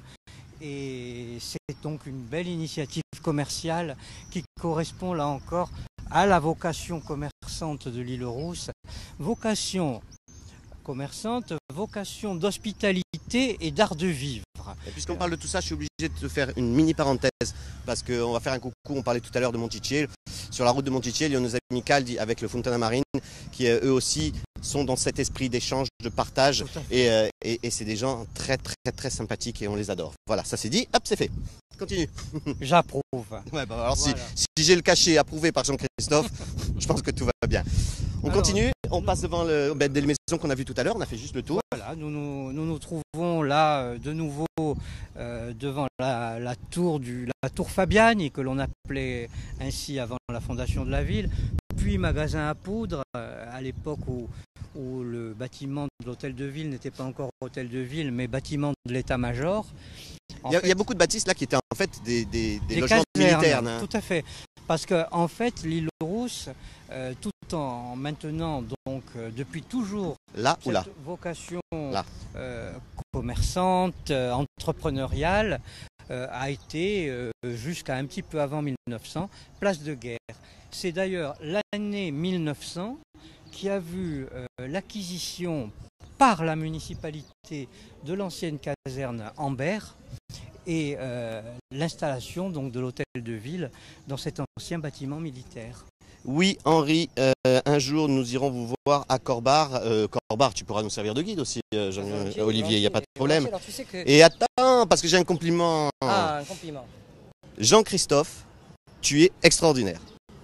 Et c'est donc une belle initiative commerciale qui correspond là encore à la vocation commerçante de l'île Rousse. Vocation commerçante, vocation d'hospitalité et d'art de vivre. Et puisqu'on parle de tout ça, je suis obligé de te faire une mini parenthèse parce qu'on va faire un coucou. On parlait tout à l'heure de Monticello. Sur la route de Monticello, il y a nos amis Caldi avec le Fontana Marine qui euh, eux aussi sont dans cet esprit d'échange, de partage. Tout à fait. Et, euh, et, et c'est des gens très très très sympathiques et on les adore. Voilà, ça c'est dit, hop, c'est fait. Continue. J'approuve. Ouais, bah alors Voilà. si, si j'ai le cachet approuvé par Jean-Christophe, je pense que tout va bien. On Alors, continue, on passe devant le, ben, des maisons qu'on a vues tout à l'heure, on a fait juste le tour. Voilà, nous nous, nous nous trouvons là euh, de nouveau euh, devant la, la tour du, la tour Fabiani, que l'on appelait ainsi avant la fondation de la ville, puis magasin à poudre, euh, à l'époque où, où le bâtiment de l'hôtel de ville n'était pas encore hôtel de ville, mais bâtiment de l'état-major. En Il y, a, fait, il y a beaucoup de bâtisses là qui étaient en fait des, des, des des logements casernes, militaires. Hein. Tout à fait. Parce que en fait, l'île Rousse, euh, tout en maintenant donc euh, depuis toujours Là ou cette là. vocation Là. euh, commerçante, euh, entrepreneuriale, euh, a été euh, jusqu'à un petit peu avant mille neuf cents, place de guerre. C'est d'ailleurs l'année mille neuf cents qui a vu euh, l'acquisition par la municipalité de l'ancienne caserne Ambert et euh, l'installation donc de l'hôtel de ville dans cet ancien bâtiment militaire. Oui, Henri, euh, un jour nous irons vous voir à Corbar. Euh, Corbar, tu pourras nous servir de guide aussi, euh, Jean- Volontiers, Olivier, il n'y a pas de volontiers, problème. volontiers. Alors, tu sais que... Et attends, parce que j'ai un compliment. Ah, un compliment. Jean-Christophe, tu es extraordinaire.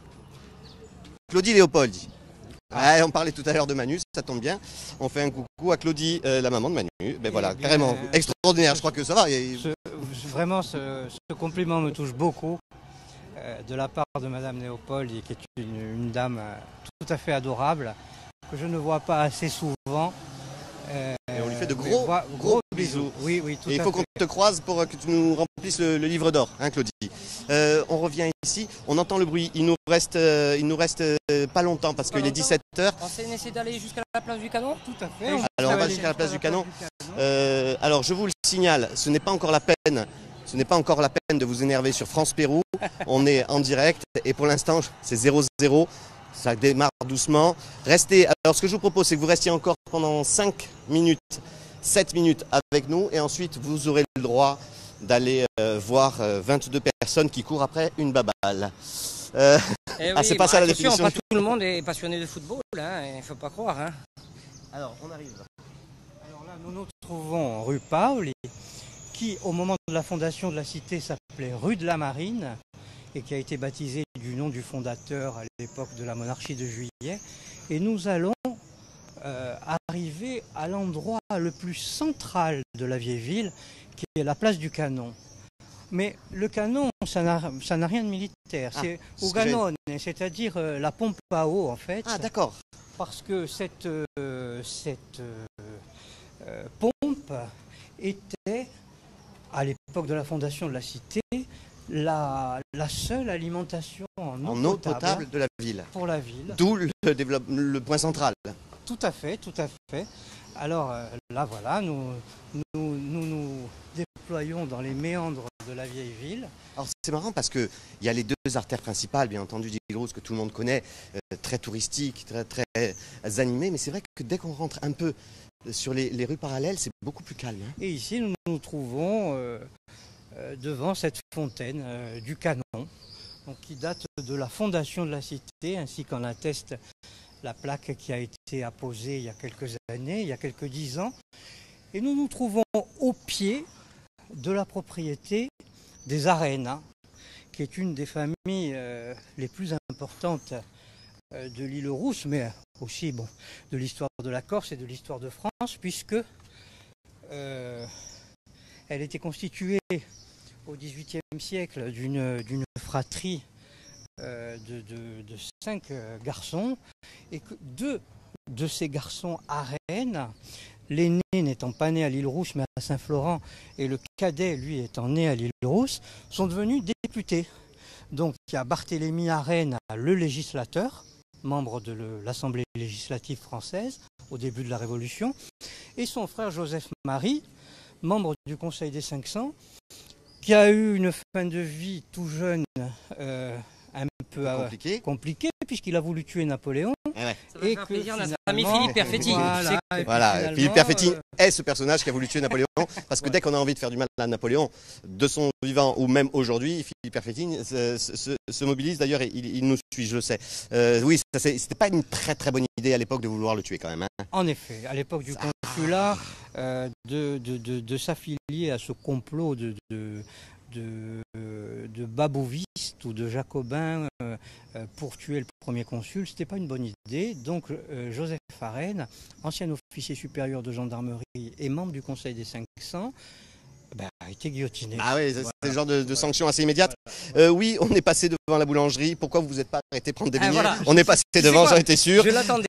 Claudie Léopoldi. Ouais, on parlait tout à l'heure de Manu, ça tombe bien. On fait un coucou à Claudie, euh, la maman de Manu. Ben voilà, bien, carrément, extraordinaire, je crois que ça va. Et- Ce- vraiment, ce, ce compliment me touche beaucoup euh, de la part de Madame Léopold, qui est une, une dame euh, tout à fait adorable, que je ne vois pas assez souvent. Euh, Et on lui fait de mais gros, voi- gros bisous. Oui, oui, tout Et il à faut fait. qu'on te croise pour que tu nous remplisses le, le livre d'or, hein, Claudie. Euh, on revient ici, on entend le bruit. Il nous reste, euh, il nous reste euh, pas longtemps parce Pas qu'il est longtemps. dix-sept heures. On s'est essayé d'aller jusqu'à la place du Canon. Tout à fait. Alors, On on peut va aller jusqu'à la place du Canon. Canon. Euh, alors je vous le signale, ce n'est pas encore la peine. Ce n'est pas encore la peine de vous énerver sur France Pérou. On est en direct et pour l'instant c'est zéro zéro. Ça démarre doucement. Restez. Alors ce que je vous propose, c'est que vous restiez encore pendant cinq minutes, sept minutes avec nous et ensuite vous aurez le droit d'aller euh, voir euh, vingt-deux personnes qui courent après une baballe. Euh, Eh Ah, c'est pas ça la attention, définition. pas tout le monde est passionné de football, hein, il ne faut pas croire. Hein. alors on arrive. Alors là, nous nous trouvons rue Paoli, qui au moment de la fondation de la cité s'appelait rue de la Marine et qui a été baptisée du nom du fondateur à l'époque de la monarchie de Juillet. Et nous allons euh, arriver à l'endroit le plus central de la vieille ville, qui est la place du Canon. Mais le canon, ça n'a ça n'a rien de militaire. Ah, c'est c'est au ce que j'ai- canon, c'est-à-dire euh, la pompe à eau en fait. Ah d'accord. Parce que cette, euh, cette euh, euh, pompe était, à l'époque de la fondation de la cité, la, la seule alimentation en eau, En eau potable, potable de la ville. pour la ville. D'où le, développe- le point central. Tout à fait, tout à fait. Alors euh, là, voilà, nous nous, nous nous déployons dans les méandres de la vieille ville. Alors c'est marrant parce qu'il y a les deux artères principales, bien entendu, d'Île-Rousse, que tout le monde connaît, euh, très touristiques, très, très animées, mais c'est vrai que dès qu'on rentre un peu sur les, les rues parallèles, c'est beaucoup plus calme. Hein. Et ici, nous nous trouvons euh, euh, devant cette fontaine euh, du Canon, donc, qui date de la fondation de la cité, ainsi qu'en atteste la plaque qui a été apposée il y a quelques années, il y a quelques dix ans. Et nous nous trouvons au pied de la propriété des Arènes, qui est une des familles euh, les plus importantes euh, de l'Île-Rousse, mais aussi bon, de l'histoire de la Corse et de l'histoire de France, puisque euh, elle était constituée au dix-huitième siècle d'une d'une fratrie euh, de, de, de cinq euh, garçons, et que deux de ces garçons Arènes, l'aîné n'étant pas né à l'Île-Rousse mais à Saint-Florent, et le cadet, lui, étant né à l'Île-Rousse, sont devenus députés. Donc il y a Barthélemy Arène, le législateur, membre de l'Assemblée législative française au début de la Révolution, et son frère Joseph-Marie, membre du Conseil des cinq cents, qui a eu une fin de vie tout jeune euh, un peu euh, Compliqué. compliquée, puisqu'il a voulu tuer Napoléon. Eh ouais. Ça va Et faire que plaisir à notre ami finalement- Philippe Perfetti. Voilà, et puis Voilà, finalement, Philippe Perfetti euh, est ce personnage qui a voulu tuer Napoléon, parce que dès qu'on a envie de faire du mal à Napoléon, de son vivant ou même aujourd'hui, Philippe Perfetti se, se- se mobilise. D'ailleurs, il, il nous suit, je le sais. Euh, oui, ça, c'est- c'était pas une très très bonne idée à l'époque de vouloir le tuer quand même. Hein. En effet, à l'époque du consulat, euh, de, de, de, de s'affilier à ce complot de, de, de, de babouvistes ou de jacobins euh, euh, pour tuer le premier consul, c'était pas une bonne idée. Donc euh, Joseph Arène, ancien officier supérieur de gendarmerie et membre du Conseil des cinq cents, ben, a été guillotiné. Ah oui, c'est Voilà. le genre de, de sanction assez immédiate. Euh, oui, on est passé devant la boulangerie. Pourquoi vous vous êtes pas arrêté prendre des Ah, beignets? voilà. On est passé Je sais devant, quoi j'en étais sûr. Je l'attendais.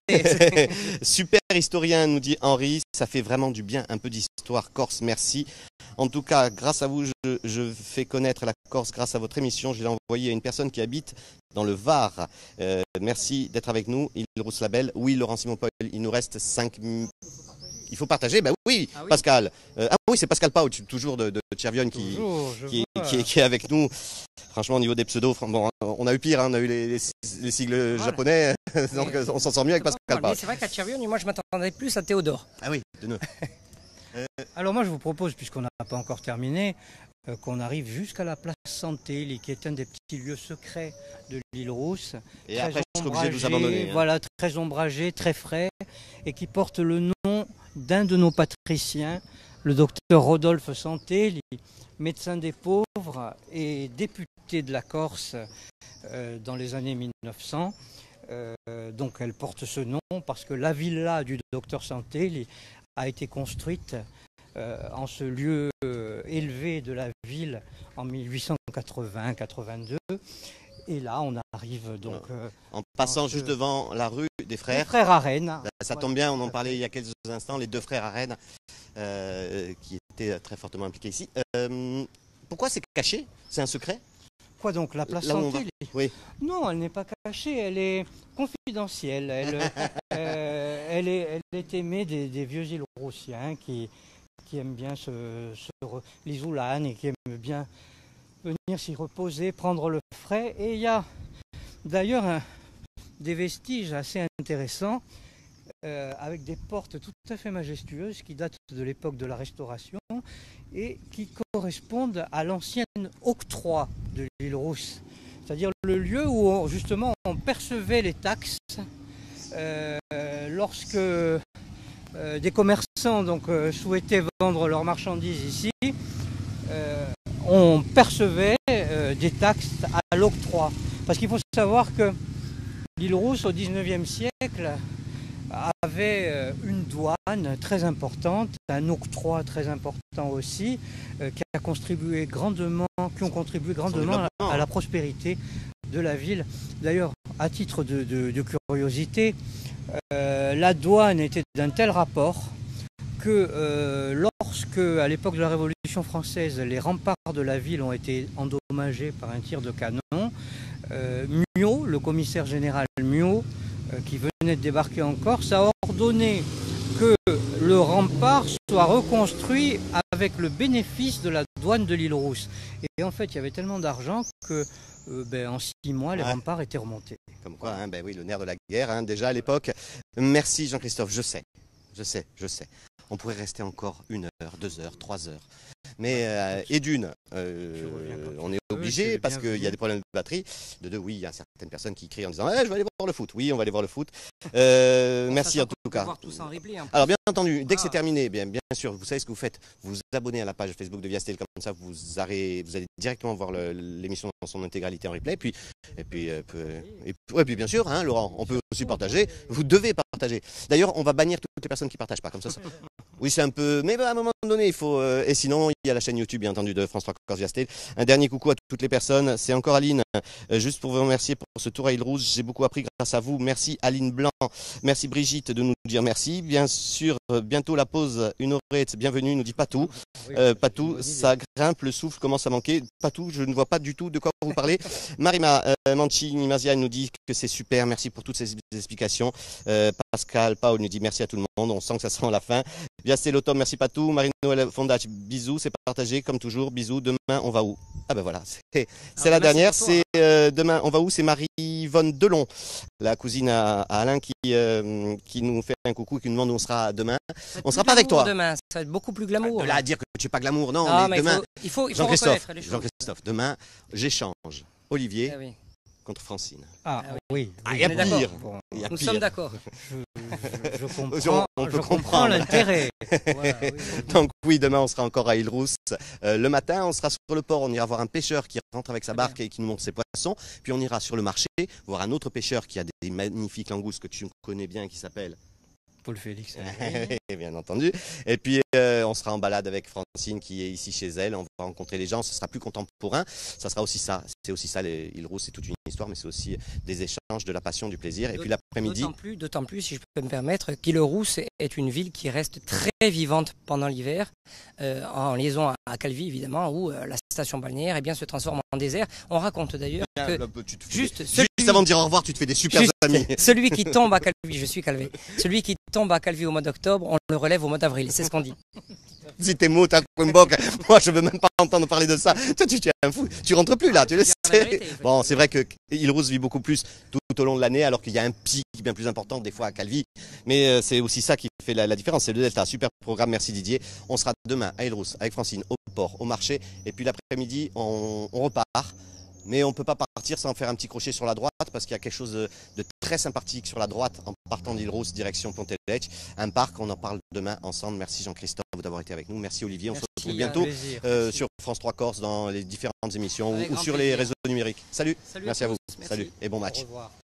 Super historien, nous dit Henri. Ça fait vraiment du bien, un peu d'histoire corse. Merci. En tout cas, grâce à vous, je, je fais connaître la Corse grâce à votre émission. Je l'ai envoyé à une personne qui habite dans le Var. Euh, merci d'être avec nous. Île-Rousse Label. Oui, Laurent Simon Paul, il nous reste cinq minutes. Il faut partager, ben oui, Ah oui. Pascal. Euh, ah oui, c'est Pascal Pau, toujours de, de Tchervion qui, Toujours, je qui, vois. qui est, qui est avec nous. Franchement, au niveau des pseudos, fran- bon, on a eu pire, hein, on a eu les, les, les sigles Voilà. japonais, donc on s'en sort mieux avec Pascal Pau. Mais c'est vrai qu'à Tchervion, moi je m'attendais plus à Théodore. Ah oui, de nous. Alors moi je vous propose, puisqu'on n'a pas encore terminé, euh, qu'on arrive jusqu'à la place Santé, qui est un des petits lieux secrets de l'Île-Rousse. Et Très après, je serai obligé de vous ombragé, abandonner. hein. Voilà, très ombragé, très frais, et qui porte le nom d'un de nos patriciens, le docteur Rodolphe Santé, médecin des pauvres et député de la Corse euh, dans les années mille neuf cents. Euh, donc elle porte ce nom parce que la villa du docteur Santé a été construite euh, en ce lieu euh, élevé de la ville en mille huit cent quatre-vingts quatre-vingt-deux. Et là, on arrive donc euh, En passant en juste ce- devant la rue des les frères. frères Arène. Là, ça tombe bien, on en parlait il y a quelques instants, les deux frères Arène, euh, qui étaient très fortement impliqués ici. Euh, pourquoi c'est caché? C'est un secret? Quoi donc, la place Là où on Santé va. les- Oui. Non, elle n'est pas cachée, elle est confidentielle. Elle, euh, elle, est, elle est aimée des, des vieux île-roussiens qui, qui aiment bien se, se re- l'isoulane et qui aiment bien venir s'y reposer, prendre le frais. Et il y a d'ailleurs un- des vestiges assez intéressants euh, avec des portes tout à fait majestueuses qui datent de l'époque de la Restauration et qui correspondent à l'ancien octroi de l'Île-Rousse, c'est-à-dire le lieu où on- justement on percevait les taxes euh, lorsque euh, des commerçants donc, euh, souhaitaient vendre leurs marchandises ici. euh, on percevait euh, des taxes à l'octroi. Parce qu'il faut savoir que l'Île-Rousse au dix-neuvième siècle avait euh, une douane très importante, un octroi très important aussi, euh, qui a contribué grandement, qui ont contribué grandement à, développement. à la prospérité de la ville. D'ailleurs, à titre de, de- de curiosité, euh, la douane était d'un tel rapport que euh, lorsque, à l'époque de la Révolution française, les remparts de la ville ont été endommagés par un tir de canon, euh, Miot, le commissaire général Miot, euh, qui venait de débarquer en Corse, a ordonné que le rempart soit reconstruit avec le bénéfice de la douane de l'île Rousse. Et en fait, il y avait tellement d'argent que euh, ben, en six mois, les ouais. remparts étaient remontés. Comme quoi, hein, ben oui, le nerf de la guerre, hein, déjà à l'époque. Merci Jean-Christophe, je sais, je sais, je sais. On pourrait rester encore une heure, deux heures, trois heures. Mais, euh, et d'une, euh, on est obligé parce qu'il y a des problèmes de batterie. De deux, oui, il y a certaines personnes qui crient en disant eh, je vais aller voir le foot. Oui, on va aller voir le foot. Euh, merci en tout cas. Tout ça en replay, hein. Alors, bien entendu, dès que c'est terminé, bien, bien sûr, vous savez ce que vous faites. Vous vous abonnez à la page Facebook de Viastel, comme ça, vous, arrêtez, vous allez directement voir l'émission dans son intégralité en replay. Puis, et puis, euh, et, ouais, puis bien sûr, hein, Laurent, on peut aussi partager. Vous devez partager. D'ailleurs, on va bannir toutes les personnes qui ne partagent pas. Comme ça, ça... Oui, c'est un peu. Mais à un moment donné, il faut. Euh... Et sinon, il y a la chaîne YouTube, bien entendu, de France trois Corse Viastel. Un dernier coucou à toutes les personnes. C'est encore Aline. Euh, juste pour vous remercier pour ce tour à Île Rousse. J'ai beaucoup appris grâce à vous. Merci Aline Blanc. Merci Brigitte de nous dire merci. Bien sûr, euh, bientôt la pause. Une orette. Bienvenue, nous dit Patou. Euh, Patou, ça grimpe, le souffle commence à manquer. Patou, je ne vois pas du tout de quoi vous parlez. Marima euh, Mancini Mazia nous dit que c'est super. Merci pour toutes ces explications. Euh, Pascal Paul nous dit merci à tout le monde. On sent que ça sent la fin. Viastel Automne, merci Patou. Marino Fondach, bisous, c'est partagé comme toujours. Bisous. Demain, on va où? Ah ben voilà, c'est la dernière. C'est euh, demain, on va où? C'est Marie-Yvonne Delon, la cousine à, à Alain, qui, euh, qui nous fait un coucou et qui nous demande où on sera demain. On sera pas avec toi. Demain, ça va être beaucoup plus glamour. De là à dire que tu es pas glamour, non. non mais, mais demain, il faut, il faut Jean-Christophe, Jean-Christophe, demain, j'échange Olivier ah oui. contre Francine. Ah, ah oui. Ah, il y a pire. Bon, il y a Nous pire. sommes d'accord. Je, je, je comprends, on, on peut je comprends l'intérêt. Voilà, oui, oui. Donc oui, demain on sera encore à Île Rousse. Euh, le matin, on sera sur le port, on ira voir un pêcheur qui rentre avec sa barque et qui nous montre ses poissons. Puis on ira sur le marché voir un autre pêcheur qui a des magnifiques langoustes que tu connais bien, qui s'appelle Paul Félix. Bien entendu. Et puis euh, on sera en balade avec Francine qui est ici chez elle. On va rencontrer les gens. Ce sera plus contemporain. Ça sera aussi ça. C'est aussi ça. Les Île Rousse, c'est toute une histoire, mais c'est aussi des échanges, de la passion, du plaisir. Et puis l'après-midi. D'autant plus, d'autant plus, si je peux me permettre, qu'Île Rousse est une ville qui reste très vivante pendant l'hiver, euh, en liaison à Calvi évidemment, où euh, la station balnéaire eh bien, se transforme en désert. On raconte d'ailleurs que là, tu te fais juste, des... celui... juste avant de dire au revoir, tu te fais des super juste, amis. Celui qui tombe à Calvi, je suis calvé. Celui qui tombe à Calvi au mois d'octobre, on le relève au mois d'avril. C'est ce qu'on dit. Si t'es mot, t'as Quimbok, moi je veux même pas entendre parler de ça. Toi tu, tu es un fou, tu rentres plus là, tu le sais. Bon, c'est vrai que Île Rousse vit beaucoup plus tout, tout au long de l'année, alors qu'il y a un pic bien plus important des fois à Calvi. Mais euh, c'est aussi ça qui fait la, la différence, c'est le Delta. Super programme, merci Didier. On sera demain à Île Rousse avec Francine au port, au marché, et puis l'après-midi on, on repart. Mais on ne peut pas partir sans faire un petit crochet sur la droite parce qu'il y a quelque chose de, de très sympathique sur la droite en partant d'Île Rousse, direction Pontelec. Un parc, on en parle demain ensemble. Merci Jean-Christophe d'avoir été avec nous. Merci Olivier. On Merci, se retrouve bientôt euh, sur France trois Corse dans les différentes émissions ou, ou sur plaisir. Les réseaux numériques. Salut. Salut Merci à, à vous. Merci. Salut et bon match. Au revoir.